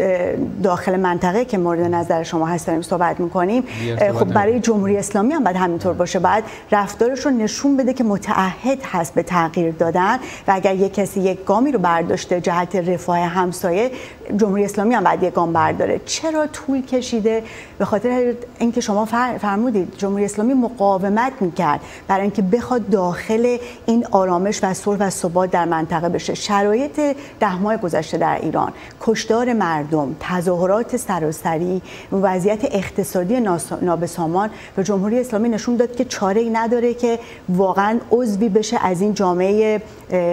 Speaker 10: داخل منطقه که مورد نظر شما هست داریم صحبت می‌کنیم، خب برای جمهوری اسلامی هم باید همینطور باشه. باید رفتارش رو نشون بده که متعهد هست به تغییر دادن و اگر یک کسی یک گامی رو برداشته جهت رفاه همسایه، جمهوری اسلامی هم باید یک گام برداره. چرا طول کشیده؟ به خاطر اینکه شما فرمودید جمهوری اسلامی مقاومت میکرد برای اینکه بخواد داخل این آرامش و صلح و ثبات در منطقه بشه. شرایط ده ماه گذشته در ایران، کشتار مردم، تظاهرات سراسری، وضعیت اقتصادی نابسامان به جمهوری اسلامی نشون داد که چاره‌ای نداره که واقعا عضوی بشه از این جامعه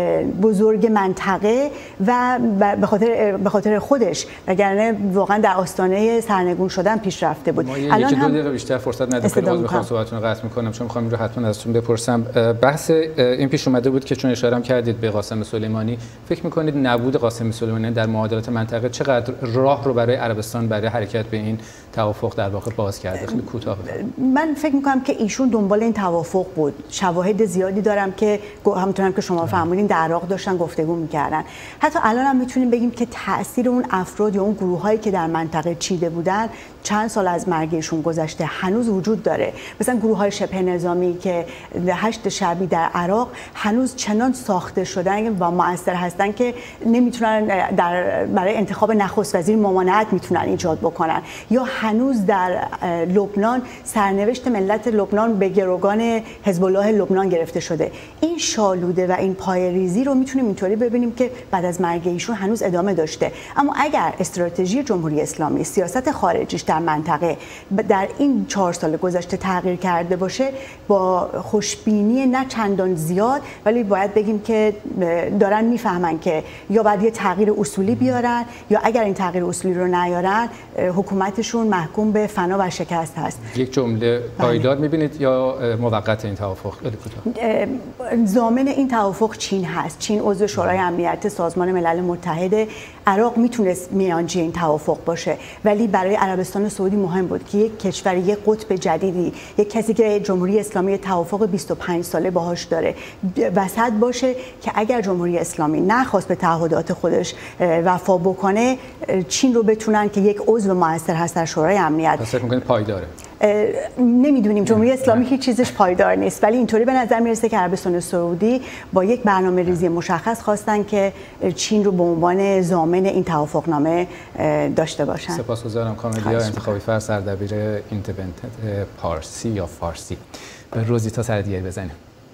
Speaker 10: بزرگ منطقه و به خاطر به خاطر خودش، وگرنه واقعا در آستانه سرنگون شدن پیش رفته بود.
Speaker 1: الان یکی دو دقیقه بیشتر فرصت ندارم که باز بخوام صحبتتون رو قطع می‌کنم چون می‌خوام این رو حتما ازتون بپرسم. بحث این پیش اومده بود که چون اشاره کردید به قاسم سلیمانی، فکر می‌کنید نبود قاسم سلیمانی در معادلات منطقه چقدر راه رو برای عربستان برای حرکت به این توافق در واقع باز کرده؟ خیلی کوتاه بفرمایید.
Speaker 10: من فکر می‌کنم که ایشون دنبال این توافق بود. شواهد زیادی دارم که همونطورم که شما فرمودین در عراق داشتن گفتگو می‌کردن. حتی الان هم می‌تونیم بگیم که تأثیر اون افراد یا اون گروه‌هایی که در منطقه چیده بودن چند سال سال از مرگ ایشون گذشته هنوز وجود داره. مثلا گروه های شبه نظامی که هشت شعبی در عراق هنوز چنان ساخته شدن و مؤثر هستن که نمیتونن در برای انتخاب نخست وزیر ممانعت میتونن ایجاد بکنن، یا هنوز در لبنان سرنوشت ملت لبنان به گروگان حزب الله لبنان گرفته شده. این شالوده و این پایه‌ریزی رو میتونیم اینطوری ببینیم که بعد از مرگ ایشون هنوز ادامه داشته. اما اگر استراتژی جمهوری اسلامی، سیاست خارجیش در منطقه در این چهار سال گذشته تغییر کرده باشه، با خوشبینی نه چندان زیاد ولی باید بگیم که دارن میفهمن که یا باید یه تغییر اصولی بیارن، یا اگر این تغییر اصولی رو نیارن حکومتشون محکوم به فنا و شکست هست.
Speaker 1: یک جمله پایدار میبینید یا موقت این توافق؟
Speaker 10: ضامن این توافق چین هست. چین عضو شورای امنیت سازمان ملل متحد. عراق میتونست میانجی این توافق باشه، ولی برای عربستان سعودی مهم بود که یک کشور، یک قطب جدیدی، یک کسی که جمهوری اسلامی توافق بیست و پنج ساله باهاش داره وسط باشه که اگر جمهوری اسلامی نخواست به تعهدات خودش وفا بکنه، چین رو بتونن که یک عضو موثر هست در شورای امنیت.
Speaker 1: فکر می‌کنید پایداره؟
Speaker 10: نمیدونیم. جمهوری اسلامی هیچ چیزش پایدار نیست، ولی اینطوری به نظر میرسه که عربستان سعودی با یک برنامه ریزی مشخص خواستن که چین رو به عنوان ضامن این توافقنامه داشته باشن.
Speaker 1: سپاسگزارم. کاملیا انتخابی فر، سردبیر ایندیپندنت پارسی یا فارسی. به روزیتا سردیاری بزنیم.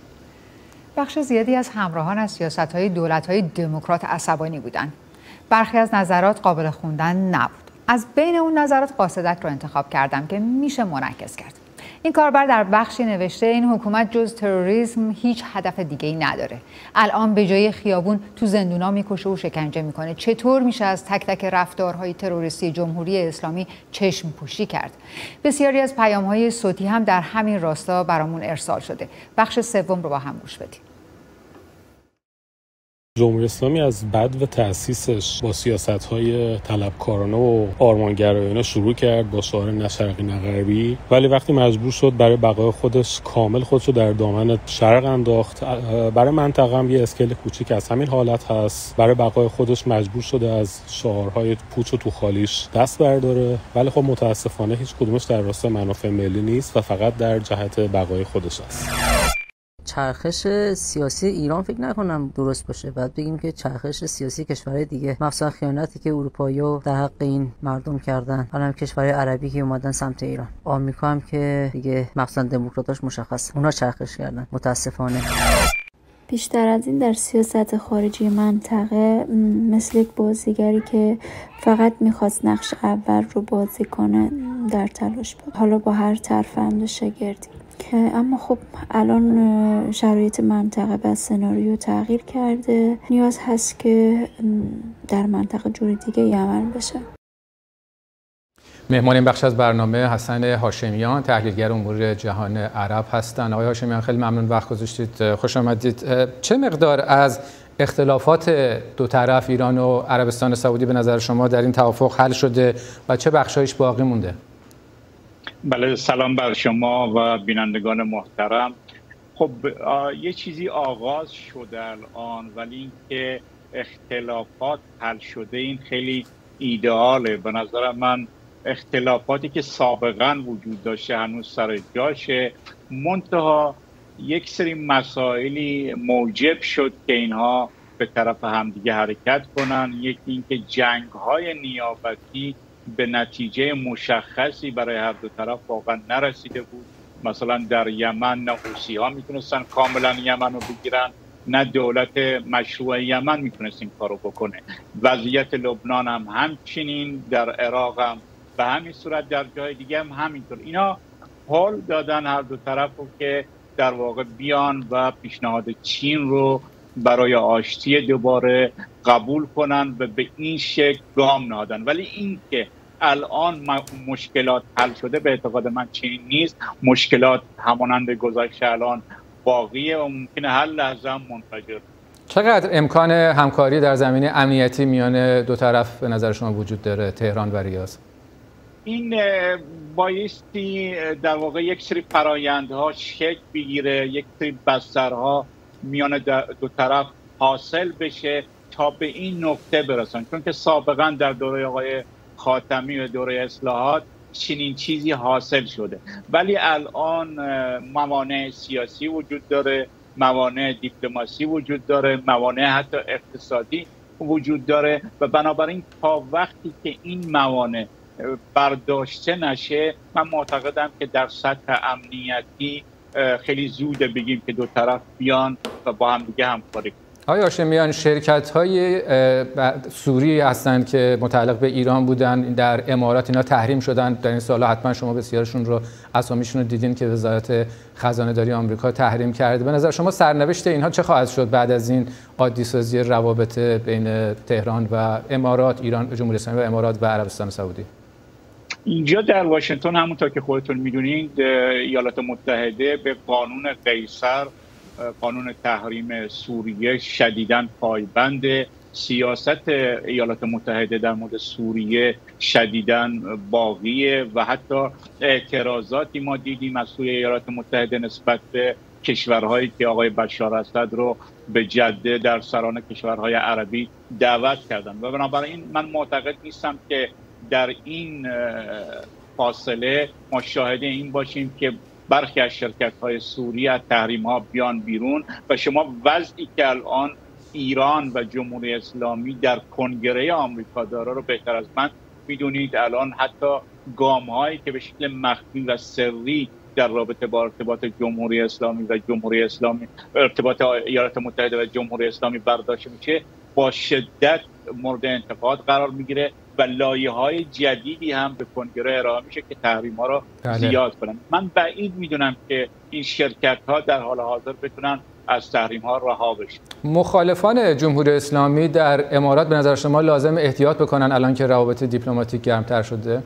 Speaker 3: بخش زیادی از همراهان از سیاست‌های دولت‌های دموکرات عصبانی بودند. برخی از نظرات قابل خوندن نبود. از بین اون نظرات قاصدک رو انتخاب کردم که میشه منعکس کرد. این کاربر در بخشی نوشته این حکومت جز تروریسم هیچ هدف دیگه‌ای نداره. الان به جای خیابون تو زندونا میکشه و شکنجه میکنه. چطور میشه از تک تک رفتارهای تروریستی جمهوری اسلامی چشم پوشی کرد؟ بسیاری از پیام‌های صوتی هم در همین راستا برامون ارسال شده. بخش سوم رو با هم گوش بدیم.
Speaker 11: جمهوری اسلامی از بد و تأسیسش با سیاست‌های طلبکارانه و آرمانگرایانه شروع کرد با شعار نه شرقی نه غربی، ولی وقتی مجبور شد برای بقای خودش کامل خودشو در دامن شرق انداخت. برای منطقه هم یه اسکیل کوچیک از همین حالت هست. برای بقای خودش مجبور شده از شعارهای پوچ و توخالیش دست برداره، ولی خب متاسفانه هیچ کدومش در راستای منافع ملی نیست و فقط در جهت بقای خودش است.
Speaker 12: چرخش سیاسی ایران فکر نکنم درست باشه. بعد بگیم که چرخش سیاسی کشورهای دیگه، مثلا خیانتی که اروپایی‌ها در حق این مردم کردن، حالا کشورهای عربی که اومدن سمت ایران، آمریکا هم که دیگه مثلا دموکراتاش مشخص، اونا چرخش کردن متاسفانه.
Speaker 13: بیشتر از این در سیاست خارجی منطقه مثل یک بازیگری که فقط میخواست نقش اول رو بازی کنه در تلاش بود، حالا با هر ترفند و شگردی. اما خب الان شرایط منطقه و سناریو تغییر کرده، نیاز هست که در منطقه جور دیگه عمل بشه.
Speaker 1: مهمان این بخش از برنامه حسن هاشمیان، تحلیلگر امور جهان عرب هستند. آقای هاشمیان خیلی ممنون وقت گذاشتید، خوش آمدید. چه مقدار از اختلافات دو طرف ایران و عربستان سعودی به نظر شما در این توافق حل شده و چه بخشایش باقی مونده؟
Speaker 14: بله، سلام بر شما و بینندگان محترم. خب یه چیزی آغاز شده الان، ولی اینکه اختلافات حل شده این خیلی ایدئاله. به نظر من اختلافاتی که سابقا وجود داشته هنوز سر جاشه، منتها یک سری مسائلی موجب شد که اینها به طرف همدیگه حرکت کنن. یکی اینکه جنگ‌های نیابتی به نتیجه مشخصی برای هر دو طرف واقعا نرسیده بود. مثلا در یمن نه حوثی‌ها میتونستن کاملا یمن رو بگیرن، نه دولت مشروع یمن میتونست این کارو بکنه. وضعیت لبنان هم همچنین، در عراق هم به همین صورت، در جای دیگه هم همینطور. اینا حال دادن هر دو طرف رو که در واقع بیان و پیشنهاد چین رو برای آشتی دوباره قبول کنن و به این شکل گام نهادن. ولی این که الان مشکلات حل شده به اعتقاد من چنین نیست. مشکلات همانند گذشته الان باقیه و ممکنه هر لحظه هم منفجر.
Speaker 1: چقدر امکان همکاری در زمینه امنیتی میان دو طرف به نظر شما وجود داره، تهران و ریاض؟
Speaker 14: این بایستی در واقع یک سری فرایندها شکل بگیره، یک سری بسترها میان دو طرف حاصل بشه تا به این نقطه برسن. چون که سابقا در دوره آقای خاتمی و دوره اصلاحات چنین چیزی حاصل شده. ولی الان موانع سیاسی وجود داره، موانع دیپلماسی وجود داره، موانع حتی اقتصادی وجود داره و بنابراین تا وقتی که این موانع برداشته نشه، من معتقدم که در سطح امنیتی خیلی زوده بگیم که دو طرف بیان و با هم دیگه همکاری کنن.
Speaker 1: آقای هاشمیان، شرکت‌های سوری هستند که متعلق به ایران بودن در امارات، اینا تحریم شدن در این سال‌ها. حتما شما بسیارشون رو اسامیشون رو دیدین که وزارت خزانه‌داری آمریکا تحریم کرده. به نظر شما سرنوشت اینها چه خواهد شد بعد از این عادی‌سازی روابط بین تهران و امارات، ایران، جمهوری اسلامی و امارات و عربستان سعودی؟
Speaker 14: اینجا در واشنگتن همونطور که خودتون میدونید ایالات متحده به قانون قیصر، قانون تحریم سوریه شدیداً پایبند. سیاست ایالات متحده در مورد سوریه شدیداً باقیه و حتی اعتراضاتی ما دیدیم از سوی ایالات متحده نسبت به کشورهایی که آقای بشار اسد رو به جده در سران کشورهای عربی دعوت کردن و بنابراین من معتقد نیستم که در این فاصله ما شاهد این باشیم که برخی از شرکت‌های سوری از تحریم‌ها بیان بیرون و شما وضعی که الان ایران و جمهوری اسلامی در کنگره آمریکا داره رو بهتر از من میدونید. الان حتی گام‌هایی که به شکل مخفی و سری در رابطه با ارتباط جمهوری اسلامی و جمهوری اسلامی ارتباط ایالات متحده و جمهوری اسلامی برداشته میشه با شدت مورد انتقاد قرار میگیره و لایه‌های جدیدی هم به کنگره ارائه میشه که تحریم‌ها رو
Speaker 1: بله.
Speaker 14: زیاد کنن. من بعید میدونم که این شرکت‌ها در حال حاضر بتونن از تحریم‌ها رها بشن.
Speaker 1: مخالفان جمهوری اسلامی در امارات به نظر شما لازم احتیاط بکنن الان که روابط دیپلماتیک گرمتر شده؟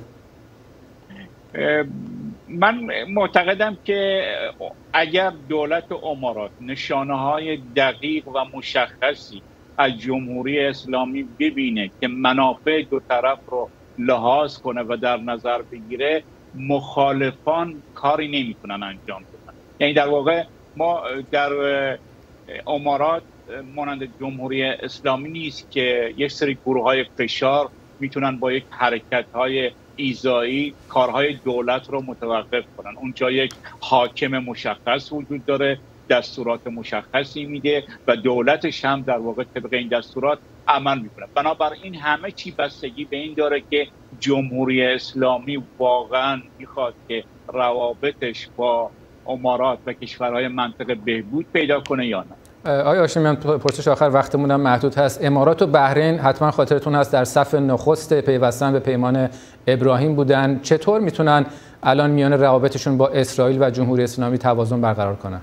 Speaker 14: من معتقدم که اگر دولت امارات نشانه‌های دقیق و مشخصی از جمهوری اسلامی ببینه که منافع دو طرف رو لحاظ کنه و در نظر بگیره، مخالفان کاری نمی‌کنن انجام بدن. یعنی در واقع ما در امارات مانند جمهوری اسلامی نیست که یک سری گروه‌های فشار میتونن با یک حرکت‌های ایذایی کارهای دولت رو متوقف کنن. اونجا یک حاکم مشخص وجود داره، دستورات مشخصی میده و دولتش هم در واقع طبق این دستورات عمل میکنه. بنابراین همه چی بستگی به این داره که جمهوری اسلامی واقعا میخواد که روابطش با امارات و کشورهای منطقه بهبود پیدا کنه یا نه.
Speaker 1: آقای هاشمیان، پرسش آخر، وقتمون هم محدود هست. امارات و بحرین حتما خاطرتون هست در صف نخست پیوستن به پیمان ابراهیم بودن. چطور میتونن الان میان روابطشون با اسرائیل و جمهوری اسلامی توازن برقرار کنن؟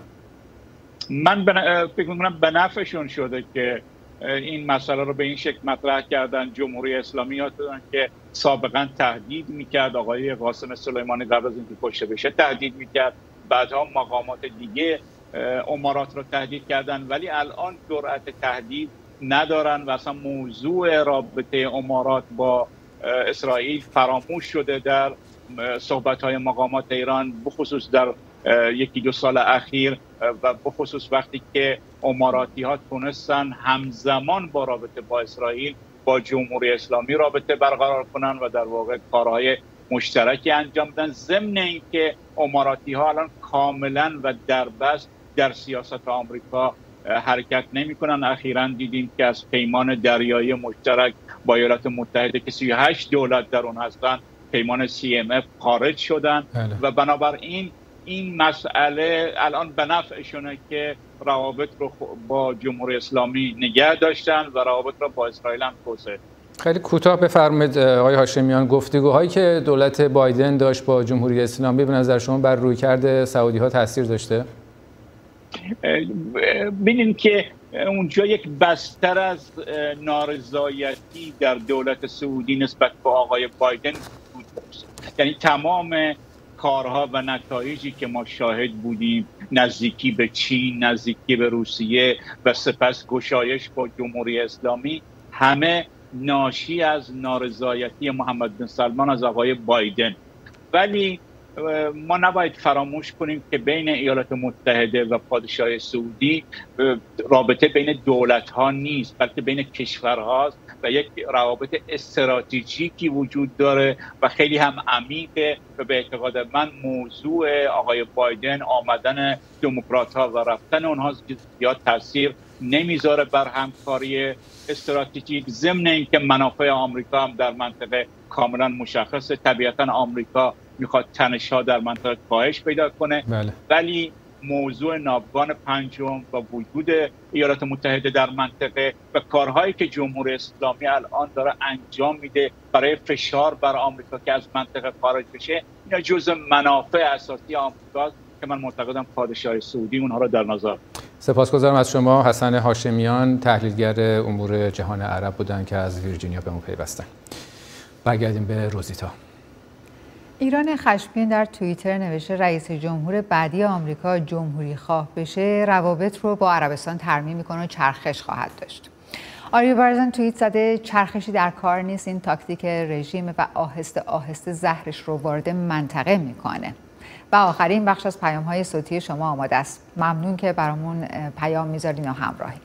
Speaker 14: من فکر می‌کنم به نفعشون شده که این مسئله رو به این شکل مطرح کردن. جمهوری اسلامی ها دادن که سابقا تهدید میکرد، آقای قاسم سلیمانی قبل از اینکه کشته بشه تهدید میکرد، بعدها مقامات دیگه امارات رو تهدید کردن، ولی الان جرأت تهدید ندارن و اصلا موضوع رابطه امارات با اسرائیل فراموش شده در صحبت‌های مقامات ایران، بخصوص در یکی دو سال اخیر و بخصوص وقتی که اماراتی ها تونستن همزمان با رابطه با اسرائیل با جمهوری اسلامی رابطه برقرار کنن و در واقع کارهای مشترکی انجام بدن، ضمن اینکه اماراتی ها الان کاملا و دربست در سیاست آمریکا حرکت نمی کنن. اخیراً دیدیم که از پیمان دریایی مشترک با ایالات متحده که سی و هشت دولت در اون هستن، پیمان سی ام اف خارج شدن بله. و بنابراین این مسئله الان به نفعشونه که روابط رو با جمهوری اسلامی نگه داشتن و روابط رو با اسرائیل هم توسعه.
Speaker 1: خیلی کوتاه بفرمایید آقای هاشمیان، گفتگوهایی که دولت بایدن داشت با جمهوری اسلامی به نظر شما بر رویکرد سعودی ها تاثیر داشته؟
Speaker 14: ببینید که اونجا یک بستر از نارضایتی در دولت سعودی نسبت به آقای بایدن بود. یعنی تمام کارها و نتایجی که ما شاهد بودیم، نزدیکی به چین، نزدیکی به روسیه و سپس گشایش با جمهوری اسلامی، همه ناشی از نارضایتی محمد بن سلمان از آقای بایدن. ولی ما نباید فراموش کنیم که بین ایالات متحده و پادشاهی سعودی رابطه بین دولت‌ها نیست، بلکه بین کشورهاست و یک روابط استراتژیکی وجود داره و خیلی هم عمیقه و به اعتقاد من موضوع آقای بایدن آمدن دموکرات‌ها و رفتن اونها زیاد تاثیر نمیذاره بر همکاری استراتژیک، ضمن اینکه منافع آمریکا هم در منطقه کاملا مشخصه. طبیعتا آمریکا میخواد تنش‌ها در منطقه کاهش پیدا کنه،
Speaker 1: بله.
Speaker 14: ولی موضوع ناوگان پنجم و وجود ایالات متحده در منطقه و کارهایی که جمهوری اسلامی الان داره انجام میده برای فشار بر آمریکا که از منطقه خارج بشه، اینا جزء منافع اساسی آمریکاست که من معتقدم پادشاهی سعودی اونها رو در نظر.
Speaker 1: سپاسگزارم از شما. حسن هاشمیان، تحلیلگر امور جهان عرب بودن که از ویرجینیا به ما پیوستن. برگردیم به روزیتا.
Speaker 3: ایران خشمگین در توییتر نوشته رئیس جمهور بعدی آمریکا جمهوری خواه بشه روابط رو با عربستان ترمیم میکنه و چرخش خواهد داشت. آریو بارزن توییت زده چرخشی در کار نیست، این تاکتیک رژیم و آهسته آهسته زهرش رو وارد منطقه میکنه. و آخرین بخش از پیام های صوتی شما آماده است. ممنون که برامون پیام میذارین و همراهی.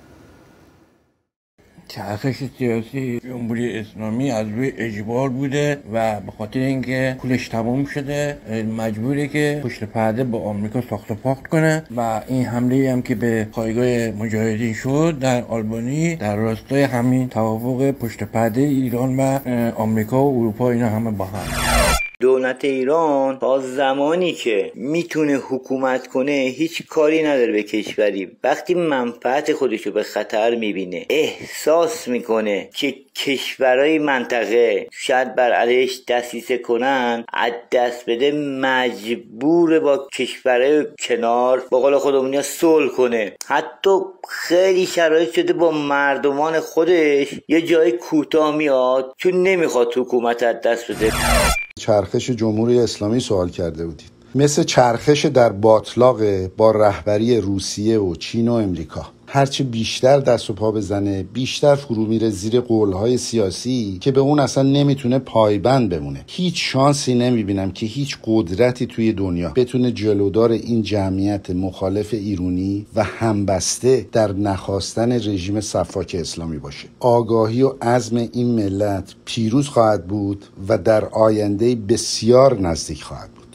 Speaker 15: چرخش سیاسی جمهوری اسلامی از روی اجبار بوده و به خاطر اینکه پولش تمام شده مجبوره که پشت پرده با آمریکا ساخت و پاخت کنه و این حمله هم که به پایگاه مجاهدین شد در آلبانی در راستای همین توافق پشت پرده ایران و آمریکا و اروپا اینا همه با هم.
Speaker 16: دولت ایران تا زمانی که میتونه حکومت کنه هیچ کاری نداره به کشوری. وقتی منفعت خودشو به خطر میبینه، احساس میکنه که کشورهای منطقه شاید بر علیهش دسیسه کنن، از دست بده مجبور با کشورهای کنار با قول خودمونیا صلح کنه. حتی خیلی شرایط شده با مردمان خودش یه جای کوتاه میاد چون نمیخواد حکومت از دست بده.
Speaker 17: چرخش جمهوری اسلامی سوال کرده بودید. مثل چرخش در باطلاق با رهبری روسیه و چین و امریکا. هرچی بیشتر دست و پا بزنه بیشتر فرو میره زیر قولهای سیاسی که به اون اصلا نمیتونه پایبند بمونه. هیچ شانسی نمیبینم که هیچ قدرتی توی دنیا بتونه جلودار این جمعیت مخالف ایرانی و همبسته در نخواستن رژیم سفاک اسلامی باشه. آگاهی و عزم این ملت پیروز خواهد بود و در آینده بسیار نزدیک خواهد بود.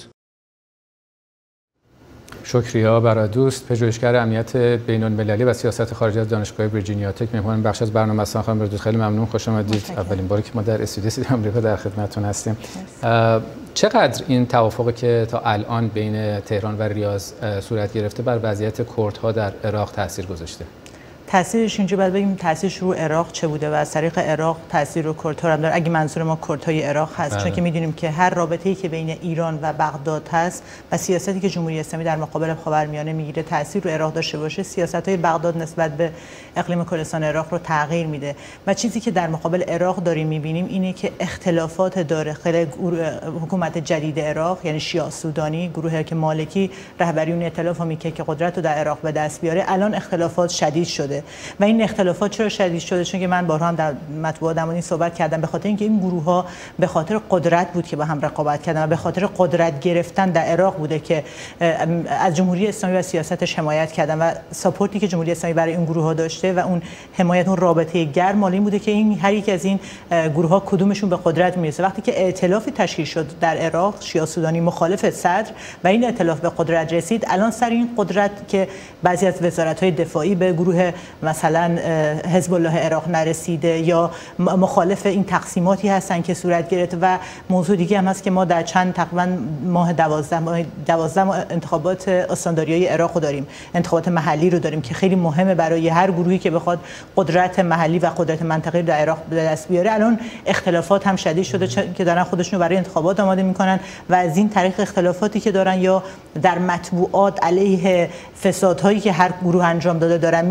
Speaker 1: شکریا برای دوست، پژوهشگر امنیت بین‌المللی و سیاست خارجی از دانشگاه ویرجینیا تک، مهمان بخش از برنامه هستن. خانم بردوست خیلی ممنون، خوش آمدید. اولین باری که ما در استودیو سیدی آمریکا در خدمتتون هستیم. چقدر این توافقی که تا الان بین تهران و ریاض صورت گرفته بر وضعیت کردها در عراق تاثیر گذاشته؟
Speaker 18: تاثیرش اینجا باید بگیم تاثیرش رو عراق چه بوده و از طریق عراق تاثیر رو کردها هم داره. اگه منظور ما کردهای عراق هست، چون که میدونیم که هر رابطه‌ای که بین ایران و بغداد هست و سیاستی که جمهوری اسلامی در مقابل خاورمیانه میگیره تاثیر رو عراق داشته باشه، سیاست‌های بغداد نسبت به اقلیم کردستان عراق رو تغییر میده. و چیزی که در مقابل عراق داریم میبینیم اینه که اختلافات داخل حکومت جدید عراق، یعنی شیعه سودانی، گروهی که مالکی رهبری اون ائتلاف رو میگه که قدرت رو در عراق به دست بیاره، الان اختلافات شدید شده. و این اختلافات چرا شدید شده؟ چون که من بارها هم در مطبوعات در صحبت کردم، به خاطر اینکه این گروه ها به خاطر قدرت بود که با هم رقابت کردن و به خاطر قدرت گرفتن در عراق بوده که از جمهوری اسلامی و سیاستش حمایت کردن و ساپورتی که جمهوری اسلامی برای این گروه ها داشته و اون حمایت، اون رابطه گرم مال این بوده که این هر یک از این گروه ها کدومشون به قدرت میرسه. وقتی که ائتلافی تشکیل شد در عراق، شیعه سودانی مخالف صدر، و این ائتلاف به قدرت رسید، الان سر این قدرت که بعضی از وزارت‌های دفاعی به گروه مثلا حزب الله عراق نرسیده یا مخالف این تقسیماتی هستن که صورت گرفت. و موضوع دیگه هم هست که ما در چند تقریبا ماه دوازده ماه دوازده ماه انتخابات استانداریای عراق رو داریم، انتخابات محلی رو داریم که خیلی مهمه برای هر گروهی که بخواد قدرت محلی و قدرت منطقه‌ای در عراق به دست بیاره. الان اختلافات هم شدید شده که دارن خودشونو برای انتخابات آماده میکنن و از این طریق اختلافاتی که دارن یا در مطبوعات علیه فسادهایی که هر گروه انجام داده دارن میجنگن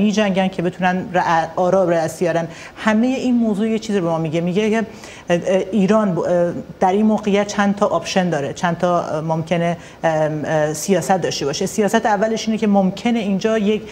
Speaker 18: بگن که بتونن آرا به دست بیارن. همه این موضوع یه چیزی رو به ما میگه، میگه که ایران در این موقعیت چند تا آپشن داره، چند تا ممکنه سیاست داشته باشه. سیاست اولش اینه که ممکنه اینجا یک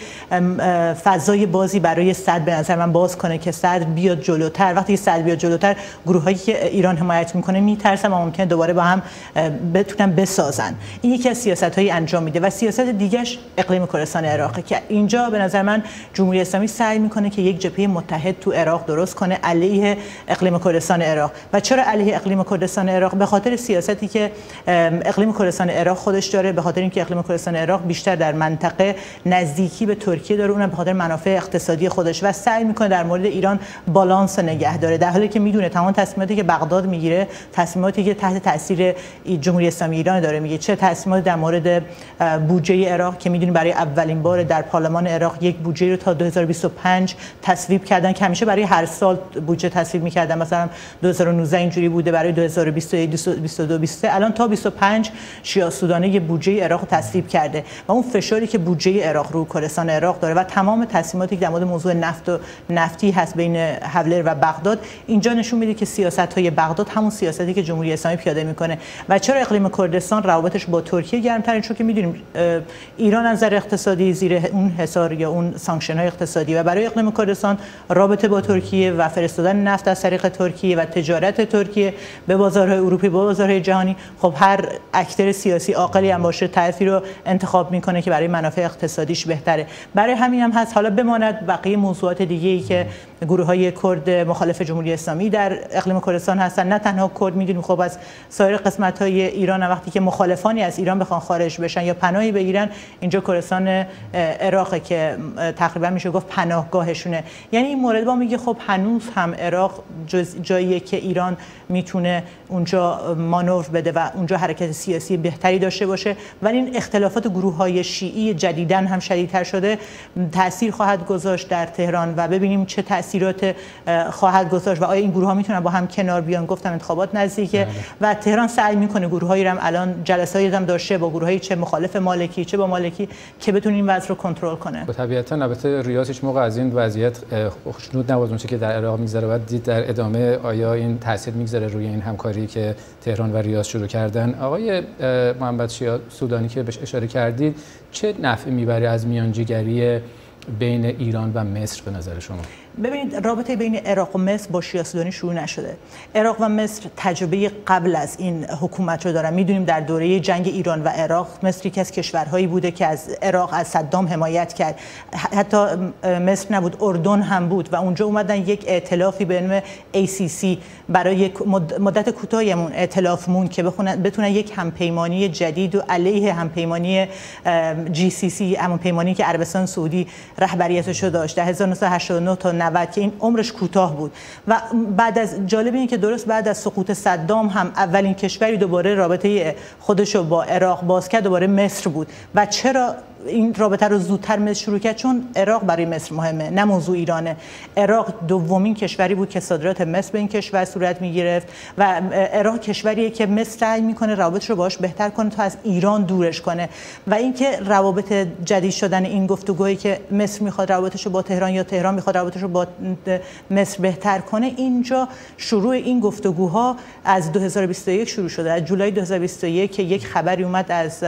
Speaker 18: فضای بازی برای صدر به نظر من باز کنه که صدر بیاد جلوتر. وقتی صدر بیاد جلوتر، گروهایی که ایران حمایت میکنه میترسن و ممکنه دوباره با هم بتونن بسازن. این یکی از سیاست‌های انجام میده. و سیاست دیگه‌اش اقلیم کردستان عراقه که اینجا به نظر من جمهوری اسلامی سعی میکنه که یک جبهه متحد تو عراق درست کنه علیه اقلیم کردستان عراق. و چرا علیه اقلیم کردستان عراق؟ به خاطر سیاستی که اقلیم کردستان عراق خودش داره، به خاطر اینکه اقلیم کردستان عراق بیشتر در منطقه نزدیکی به ترکیه داره، اونم به خاطر منافع اقتصادی خودش، و سعی میکنه در مورد ایران بالانس نگه داره، در حالی که میدونه تمام تصمیماتی که بغداد میگیره تصمیماتی که تحت تاثیر جمهوری اسلامی ایران داره میگه. چه تصمیمات در مورد بودجه عراق که میدونیم برای اولین بار در پارلمان عراق یک بودجه رو تا دو هزار و بیست و پنج تصویب کردن که همیشه برای هر سال بودجه تصویب میکردن، مثلا دو هزار و نوزده اینجوری بوده، برای دو هزار و بیست و یک بیست و دو بیست و سه الان تا بیست و پنج شیعه سودانه یه بودجه عراق تصویب کرده. و اون فشاری که بودجه عراق رو کردستان عراق داره و تمام تصمیماتی که در مورد موضوع نفت و نفتی هست بین حولر و بغداد، اینجا نشون میده که سیاست‌های بغداد همون سیاستی که جمهوری اسلامی پیاده میکنه. و چرا اقلیم کردستان روابطش با ترکیه گرم‌تره؟ چون که میدونیم ایران از نظر اقتصادی زیر اون حصار یا اون سانکشن‌های اقتصادی و برای اقلیم کردستان رابطه با ترکیه و فرستادن نفت از طریق ترکیه و تجارت ترکیه به بازارهای اروپایی، به بازارهای جهانی، خب هر اکتر سیاسی عاقلی هم باشه تأثیر رو انتخاب میکنه که برای منافع اقتصادیش بهتره. برای همین هم هست. حالا بماند بقیه موضوعات دیگه‌ای که گروه‌های کرد مخالف جمهوری اسلامی در اقلیم کردستان هستن، نه تنها کرد، میدونیم خب از سایر قسمت‌های ایران وقتی که مخالفانی از ایران بخوان خارج بشن یا پناهی بگیرن، اینجا کردستان عراق که تقریبا میشه گفت پناهگاهشونه. یعنی این مورد با میگه خب هنوز هم عراق جاییه که ایران میتونه اونجا مانور بده و اونجا حرکت سیاسی بهتری داشته باشه. ولی این اختلافات گروه‌های شیعی جدیداً هم شدیدتر شده، تاثیر خواهد گذاشت در تهران و ببینیم چه تاثیرات خواهد گذاشت و آیا این گروه‌ها میتونن با هم کنار بیان. گفتم انتخابات نزدیکه و تهران سعی میکنه گروه‌هایی هم الان جلسه‌ای هم داشته با گروه‌های چه مخالف مالکی چه با مالکی که بتونه این وضع رو کنترل کنه.
Speaker 1: با طبیعتاً البته ریاض هیچ موقع از این وضعیت خوشنود نبود اونچه که در عراق میگذره و دید در ادامه آیا این تاثیر میگذاره روی این همکاری که تهران و ریاض شروع کردن. آقای محمد شیعه سودانی که بهش اشاره کردید، چه نفعی میبره از میانجیگری بین ایران و مصر به نظر شما؟
Speaker 18: ببینید رابطه بین عراق و مصر با شیعه سودانی شروع نشده. عراق و مصر تجربه قبل از این حکومت رو دارن. میدونیم در دوره جنگ ایران و عراق مصر یکی از کشورهایی بوده که از عراق از صدام حمایت کرد. حتی مصر نبود، اردن هم بود و اونجا اومدن یک ائتلافی به نام ای سی سی برای مدت کوتاهی اون ائتلاف مون که بتونن یک همپیمانی جدید و علیه همپیمانی جی سی سی، همون پیمانی که عربستان سعودی رهبریتش رو داشت در هزار و نهصد و هشتاد و نه تا نود که این عمرش کوتاه بود. و بعد از جالب اینه که درست بعد از سقوط صدام هم اولین کشوری دوباره رابطه خودش رو با عراق باز کرد دوباره مصر بود. و چرا این رابطه رو زودتر مصر شروع کرد؟ چون عراق برای مصر مهمه، نه موضوع ایرانه. عراق دومین کشوری بود که صادرات مصر به این کشور صورت میگرفت و عراق کشوریه که مصر سعی میکنه روابطش رو باهاش بهتر کنه تا از ایران دورش کنه. و اینکه روابط جدید شدن این گفتگویی که مصر میخواد روابطش رو با تهران یا تهران میخواد روابطش رو با مصر بهتر کنه، اینجا شروع این گفتگوها از دو هزار و بیست و یک شروع شده. از جولای دو هزار و بیست و یک که یک خبری اومد از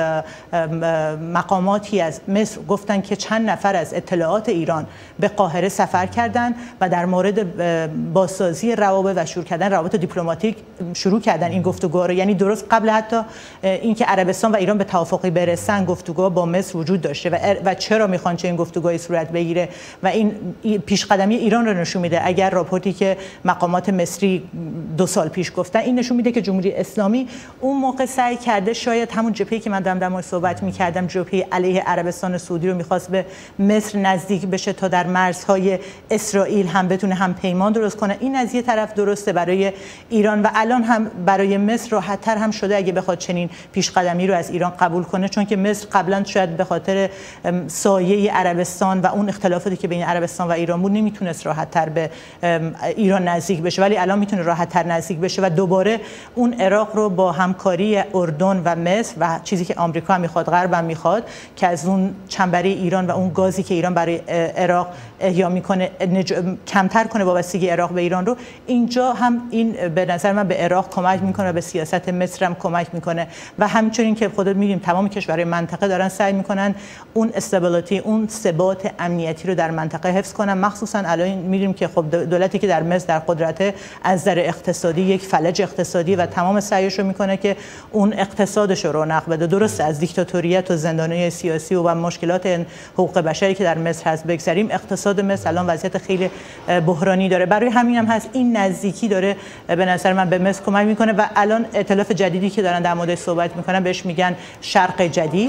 Speaker 18: مقاماتی از مصر گفتن که چند نفر از اطلاعات ایران به قاهره سفر کردن و در مورد بازسازی روابط و شروع کردن روابط دیپلماتیک شروع کردن این گفتگوها رو. یعنی درست قبل حتی اینکه عربستان و ایران به توافقی برسن گفتگوها با مصر وجود داشته و, و چرا میخوان چه این گفتگوهایی صورت بگیره و این پیشقدمی ایران رو نشون میده. اگر راپورتی که مقامات مصری دو سال پیش گفتن این نشون میده که جمهوری اسلامی اون موقع سعی کرده شاید همون جبهه‌ای که من دارم در مورد صحبت می‌کردم، جبهه علیه عربستان سعودی رو می‌خواست به مصر نزدیک بشه تا در مرزهای اسرائیل هم بتونه هم پیمان درست کنه. این از یه طرف درسته برای ایران و الان هم برای مصر راحت‌تر هم شده اگه بخواد چنین پیشقدمی رو از ایران قبول کنه، چون که مصر قبلا شاید به خاطر سایه عربستان و اون اختلافاتی که بین عربستان و ایران بود نمیتونست راحت‌تر به ایران نزدیک بشه، ولی الان میتونه راحت‌تر نزدیک بشه و دوباره اون عراق رو با همکاری اردن و مصر و چیزی که آمریکا هم میخواد، غرب هم میخواد که از از اون چنبره ایران و اون گازی که ایران برای عراق احیا میکنه نج... کمتر کنه وابستگی عراق به ایران رو. اینجا هم این به نظر من به عراق کمک میکنه و به سیاست مصر هم کمک میکنه و همچنین که خودت می‌بینیم تمام کشورهای منطقه دارن سعی میکنن اون استابیلیتی، اون ثبات امنیتی رو در منطقه حفظ کنن. مخصوصا الان می‌بینیم که خب دولتی که در مصر در قدرت از نظر اقتصادی یک فلج اقتصادی و تمام سعیش رو میکنه که اون اقتصادش رو رونق بده. درست از دیکتاتوریت و زندانی سیاسی و مشکلات حقوق بشری که در مصر هست بگذریم، اقتصاد مصر الان وضعیت خیلی بحرانی داره. برای همین هم هست این نزدیکی داره به نظر من به مصر کمک میکنه و الان ائتلاف جدیدی که دارن در موردش صحبت میکنن بهش میگن شرق جدید.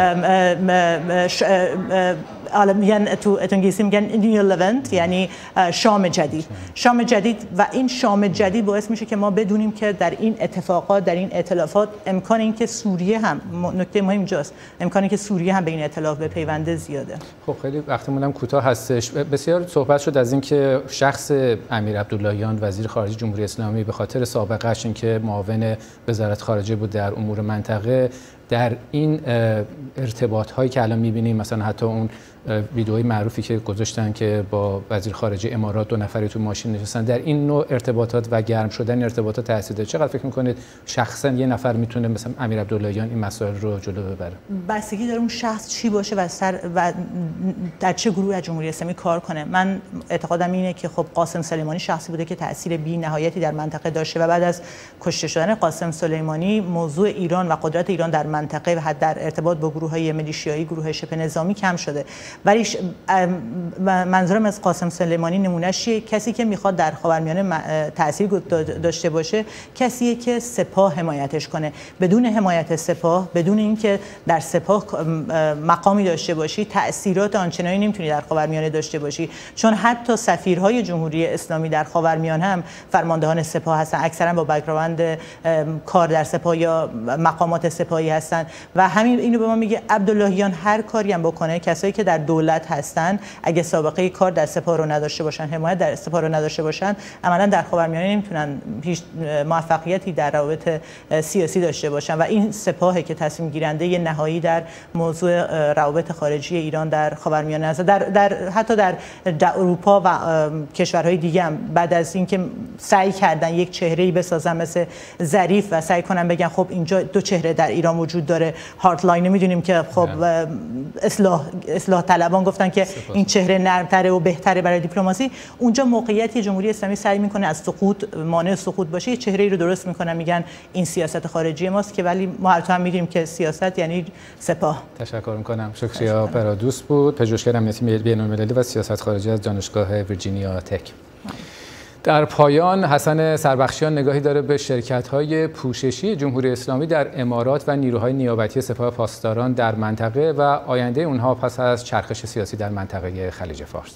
Speaker 18: حالا میگن تو انگلیسی میگن نیو لونت، یعنی شام جدید. شام جدید و این شام جدید باعث میشه که ما بدونیم که در این اتفاقات، در این ائتلافات امکان اینکه سوریه هم، نکته مهم اینجاست، امکان اینکه سوریه هم به این ائتلاف بپیونده زیاده.
Speaker 1: خب خیلی وقتمون هم کوتاه هستش. بسیار صحبت شد از اینکه شخص امیر عبداللهیان وزیر خارجه جمهوری اسلامی به خاطر سابقه‌اش اینکه معاون وزارت خارجه بود در امور منطقه، در این ارتباط هایی که الان می‌بینیم، مثلا حتی اون ویدئوی معروفی که گذاشتن که با وزیر خارجه امارات دو نفری تو ماشین نشستن، در این نوع ارتباطات و گرم شدن ارتباطات تاثیر داره. چقدر فکر می‌کنید شخصا یه نفر میتونه مثلا امیر عبداللهیان این مسائل رو جلو ببره؟
Speaker 18: بستگی داره اون شخص چی باشه و سر و در چه گروهی از جمهوری اسلامی کار کنه. من اعتقادم اینه که خب قاسم سلیمانی شخصی بوده که تاثیر بی‌نهایتی در منطقه داشته و بعد از کشته شدن قاسم سلیمانی موضوع ایران و قدرت ایران در منطقه و حتی در ارتباط با گروه‌های میلیشیایی، گروه شبه نظامی کم شده. ولی منظورم از قاسم سلیمانی نمونه‌ش کسی که میخواد در خاورمیانه تاثیر داشته باشه، کسیه که سپاه حمایتش کنه. بدون حمایت سپاه، بدون اینکه در سپاه مقامی داشته باشی، تأثیرات آنچنانی نمیتونی در خاورمیانه داشته باشی، چون حتی سفیرهای جمهوری اسلامی در خاورمیانه هم فرماندهان سپاه هستن، اکثرا با بک‌گراند کار در سپاه یا مقامات سپاهی هستن و همین اینو به ما میگه عبداللهیان هر کاری هم بکنه، کسایی که در دولت هستن اگه سابقه کار در سپاه رو نداشته باشن، حمایت در سپاه رو نداشته باشن، عملا در خاورمیانه نمیتونن هیچ موفقیتی در روابط سیاسی داشته باشن و این سپاهه که تصمیم گیرنده نهایی در موضوع روابط خارجی ایران در خاورمیانه است. در, در حتی در, در اروپا و کشورهای دیگه هم بعد از اینکه سعی کردن یک چهره‌ای بسازن مثل ظریف و سعی کنن بگن خب اینجا دو چهره در ایران وجود داره، هارت لاین میدونیم که خب اصلاح اصلاح طلبان گفتن که این چهره نرمتره و بهتره برای دیپلماسی، اونجا موقعیتی جمهوری اسلامی سعی میکنه از سقوط، مانع سقوط باشه، یه چهره‌ای رو درست میکنن، میگن این سیاست خارجی ماست، که ولی ما هم میدونیم که سیاست یعنی سپاه.
Speaker 1: تشکر میکنم. شکریا پرادوس بود، پژوهشگر امنیتی بین‌المللی و سیاست خارجی از دانشگاه ویرجینیا تک. در پایان حسن سربخشیان نگاهی داره به شرکت‌های پوششی جمهوری اسلامی در امارات و نیروهای نیابتی سپاه پاسداران در منطقه و آینده اونها پس از چرخش سیاسی در منطقه خلیج فارس.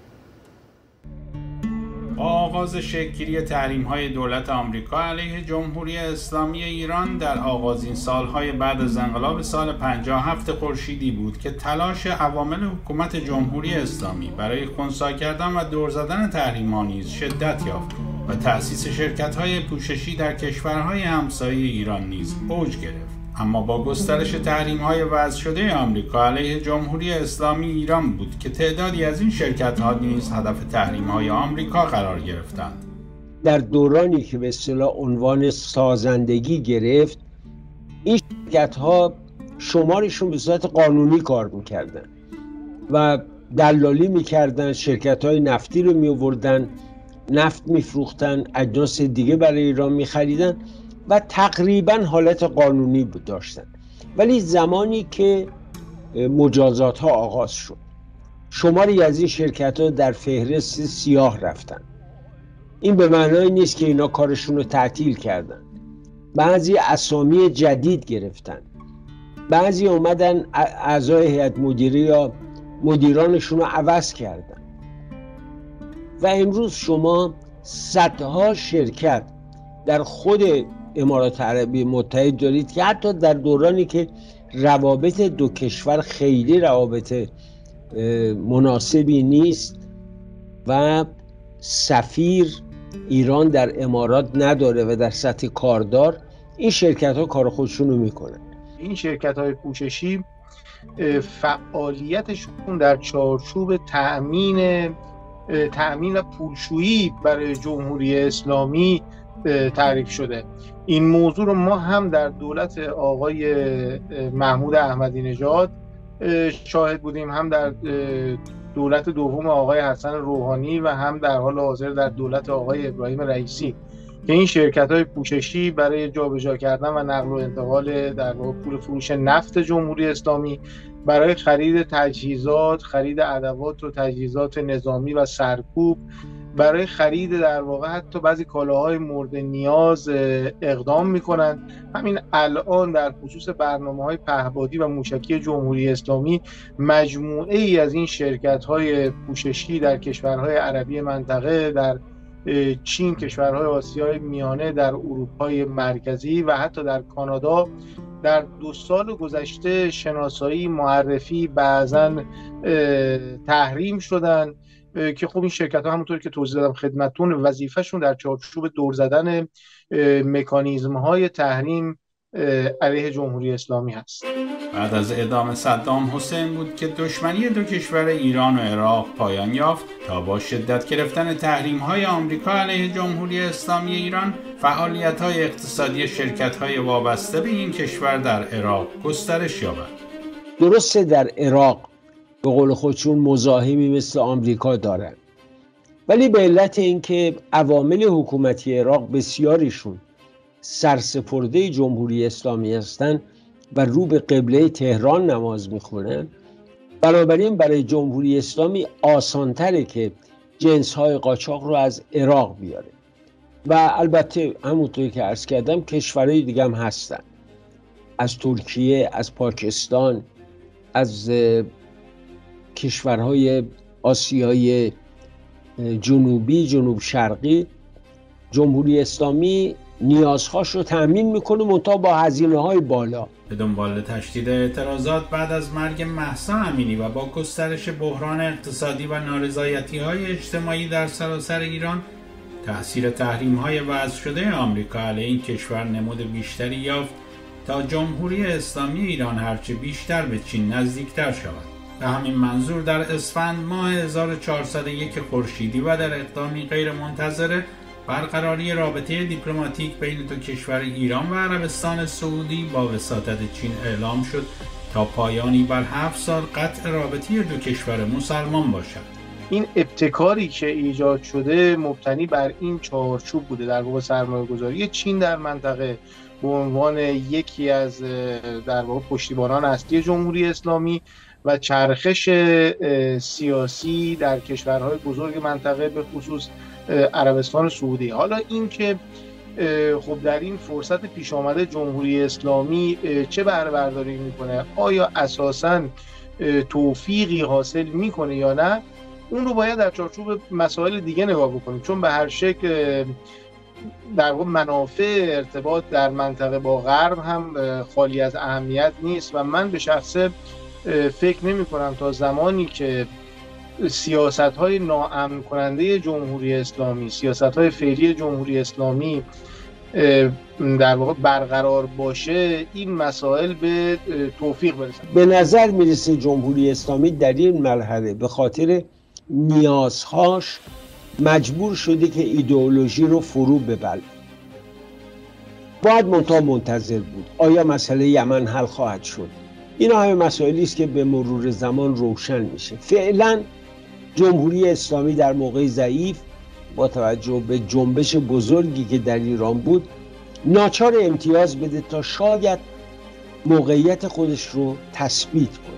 Speaker 19: با آغاز شکل‌گیری تحریم‌های دولت آمریکا علیه جمهوری اسلامی ایران در آغازین سال‌های بعد از انقلاب سال پنجاه و هفت خورشیدی بود که تلاش عوامل حکومت جمهوری اسلامی برای خنثی کردن و دور زدن تحریم‌ها نیز شدت یافت و تأسیس شرکت‌های پوششی در کشورهای همسایه ایران نیز اوج گرفت. اما با گسترش تحریم‌های وضع شده آمریکا علیه جمهوری اسلامی ایران بود که تعدادی از این شرکت‌ها نیز هدف تحریم‌های آمریکا قرار گرفتند.
Speaker 20: در دورانی که به اصطلاح عنوان سازندگی گرفت، این شرکت‌ها شمارشون به صورت قانونی کار می‌کردن و دلالی می‌کردن، شرکت‌های نفتی رو می‌آوردن، نفت می‌فروختن، اجناس دیگه برای ایران می‌خریدن و تقریبا حالت قانونی بود داشتن. ولی زمانی که مجازات ها آغاز شد، شماری از این شرکت ها در فهرست سیاه رفتن. این به معنای نیست که اینا کارشون رو تعطیل کردن. بعضی اسامی جدید گرفتن، بعضی اومدن اعضای هیئت مدیره یا مدیرانشون رو عوض کردن و امروز شما صدها شرکت در خود امارات عربی متحد دارید که حتی در دورانی که روابط دو کشور خیلی روابط مناسبی نیست و سفیر ایران در امارات نداره و در سطح کاردار، این شرکت ها کار خودشونو میکنن.
Speaker 21: این شرکت های پوششی فعالیتشون در چارچوب تأمین تأمین و پولشویی برای جمهوری اسلامی تعریف شده. این موضوع رو ما هم در دولت آقای محمود احمدی نژاد شاهد بودیم، هم در دولت دوم آقای حسن روحانی و هم در حال حاضر در دولت آقای ابراهیم رئیسی که این شرکت‌های پوششی برای جابجا کردن و نقل و انتقال در واقع پول فروش نفت جمهوری اسلامی، برای خرید تجهیزات، خرید ادوات و تجهیزات نظامی و سرکوب، برای خرید در واقع حتی بعضی کالاهای مورد نیاز اقدام میکنن. همین الان در خصوص برنامه‌های پهپادی و موشکی جمهوری اسلامی مجموعه ای از این شرکت‌های پوششی در کشورهای عربی منطقه، در چین، کشورهای آسیای میانه، در اروپای مرکزی و حتی در کانادا در دو سال گذشته شناسایی، معرفی، بعضاً تحریم شدن که خب این شرکت ها همونطور که توضیح دادم خدمتتون وظیفهشون در چارچوب دور زدن مکانیزم های تحریم علیه جمهوری اسلامی هست.
Speaker 19: بعد از اعدام صدام حسین بود که دشمنی دو کشور ایران و عراق پایان یافت تا با شدت گرفتن تحریم‌های آمریکا علیه جمهوری اسلامی ایران فعالیت‌های اقتصادی شرکت‌های وابسته به این کشور در عراق گسترش یابد.
Speaker 20: درسته در عراق به قول خودشون مزاحمی مثل آمریکا دارن، ولی به علت اینکه عوامل حکومتی عراق بسیاریشون سرسپرده جمهوری اسلامی هستند و رو به قبله تهران نماز میخونن، بنابراین برای جمهوری اسلامی آسانتره که جنس‌های قاچاق رو از عراق بیاره و البته همونطوری که عرض کردم کشورهای دیگه هم هستن، از ترکیه، از پاکستان، از کشورهای آسیای جنوبی، جنوب شرقی. جمهوری اسلامی نیازهاش رو تأمین میکنه منتها با هزینه‌های بالا.
Speaker 19: به دنبال تشدید اعتراضات بعد از مرگ مهسا امینی و با گسترش بحران اقتصادی و نارضایتی‌های اجتماعی در سراسر ایران، تأثیر تحریم‌های وضع شده آمریکا علیه این کشور نمود بیشتری یافت تا جمهوری اسلامی ایران هرچه بیشتر به چین نزدیکتر شود. به همین منظور در اسفند ماه هزار و چهارصد و یک خورشیدی و در اقدامی غیر منتظره برقراری رابطه دیپلماتیک بین دو کشور ایران و عربستان سعودی با وساطت چین اعلام شد تا پایانی بر هفت سال قطع رابطه دو کشور مسلمان باشد.
Speaker 21: این ابتکاری که ایجاد شده مبتنی بر این چارچوب بوده، در واقع سرمایه‌گذاری چین در منطقه به عنوان یکی از در واقع پشتیبانان اصلی جمهوری اسلامی و چرخش سیاسی در کشورهای بزرگ منطقه به خصوص عربستان سعودی. حالا این که خب در این فرصت پیش آمده جمهوری اسلامی چه بهره برداری میکنه، آیا اساساً توفیقی حاصل میکنه یا نه، اون رو باید در چارچوب مسائل دیگه نگاه بکنیم، چون به هر شکل در واقع منافع ارتباط در منطقه با غرب هم خالی از اهمیت نیست و من به شخصه فکر نمی کنم تا زمانی که سیاست‌های ناامن کننده جمهوری اسلامی، سیاست‌های فعلی جمهوری اسلامی در واقع برقرار باشه این مسائل به توفیق برسن.
Speaker 20: به نظر میرسه جمهوری اسلامی در این مرحله به خاطر نیازهاش مجبور شده که ایدئولوژی رو فرو ببره. باید منتها منتظر بود آیا مسئله یمن حل خواهد شد. اینا همه مسائلی است که به مرور زمان روشن میشه. فعلا جمهوری اسلامی در موقع ضعیف با توجه به جنبش بزرگی که در ایران بود ناچار امتیاز بده تا شاید موقعیت خودش رو تثبیت کنه.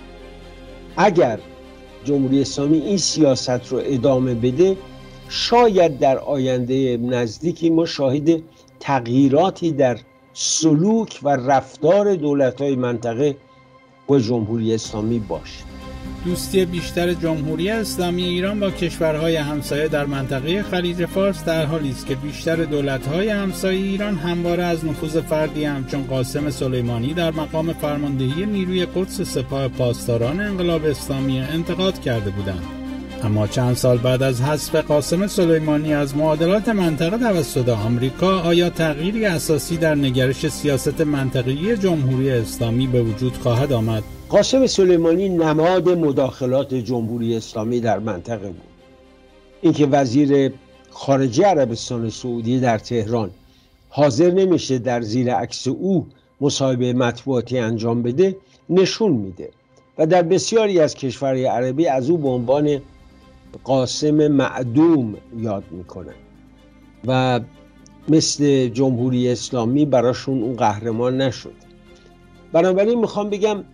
Speaker 20: اگر جمهوری اسلامی این سیاست رو ادامه بده شاید در آینده نزدیکی ما شاهد تغییراتی در سلوک و رفتار دولت‌های منطقه با جمهوری اسلامی باشد.
Speaker 19: دوستی بیشتر جمهوری اسلامی ایران با کشورهای همسایه در منطقه خلیج فارس در حالی است که بیشتر دولت‌های همسایه ایران همواره از نفوذ فردی همچون قاسم سلیمانی در مقام فرماندهی نیروی قدس سپاه پاسداران انقلاب اسلامی انتقاد کرده بودند. اما چند سال بعد از حذف قاسم سلیمانی از معادلات منطقه توسط آمریکا، آیا تغییری اساسی در نگرش سیاست منطقه‌ای جمهوری اسلامی به وجود خواهد آمد؟
Speaker 20: قاسم سلیمانی نماد مداخلات جمهوری اسلامی در منطقه بود. اینکه وزیر خارجه عربستان سعودی در تهران حاضر نمیشه در زیر عکس او مصاحبه مطبوعاتی انجام بده نشون میده و در بسیاری از کشورهای عربی از او به عنوان قاسم معدوم یاد میکنن و مثل جمهوری اسلامی براشون اون قهرمان نشد. بنابراین میخوام بگم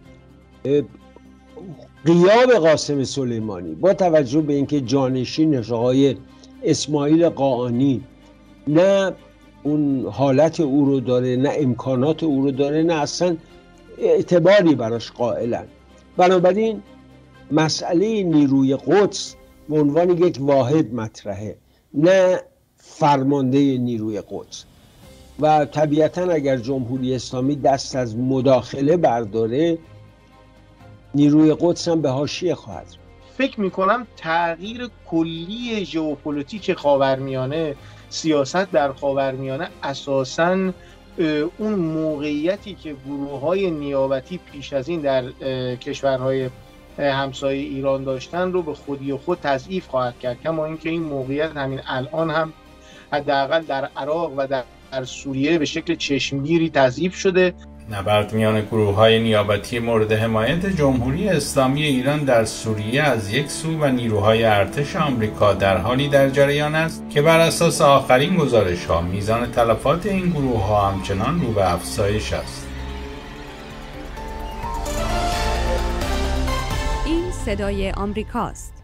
Speaker 20: غیاب قاسم سلیمانی با توجه به اینکه جانشینش آقای اسماعیل قاآنی نه اون حالت او رو داره، نه امکانات او رو داره، نه اصلا اعتباری براش قائلن. بنابراین مسئله نیروی قدس به عنوان یک واحد مطرحه، نه فرمانده نیروی قدس. و طبیعتا اگر جمهوری اسلامی دست از مداخله برداره، نیروی قدس هم به حاشیه خواهد.
Speaker 21: فکر میکنم تغییر کلی ژئوپلیتیک خاورمیانه، سیاست در خاورمیانه، اساساً اون موقعیتی که گروه‌های نیابتی پیش از این در کشورهای همسایه ایران داشتن رو به خودی خود تضعیف خواهد کرد، کما اینکه این موقعیت همین الان هم حداقل در عراق و در سوریه به شکل چشمگیری تضعیف شده.
Speaker 19: نبرد میان گروه‌های نیابتی مورد حمایت جمهوری اسلامی ایران در سوریه از یک سو و نیروهای ارتش آمریکا در حالی در جریان است که بر اساس آخرین گزارش‌ها میزان تلفات این گروه‌ها همچنان رو به افزایش است.
Speaker 2: این صدای آمریکاست.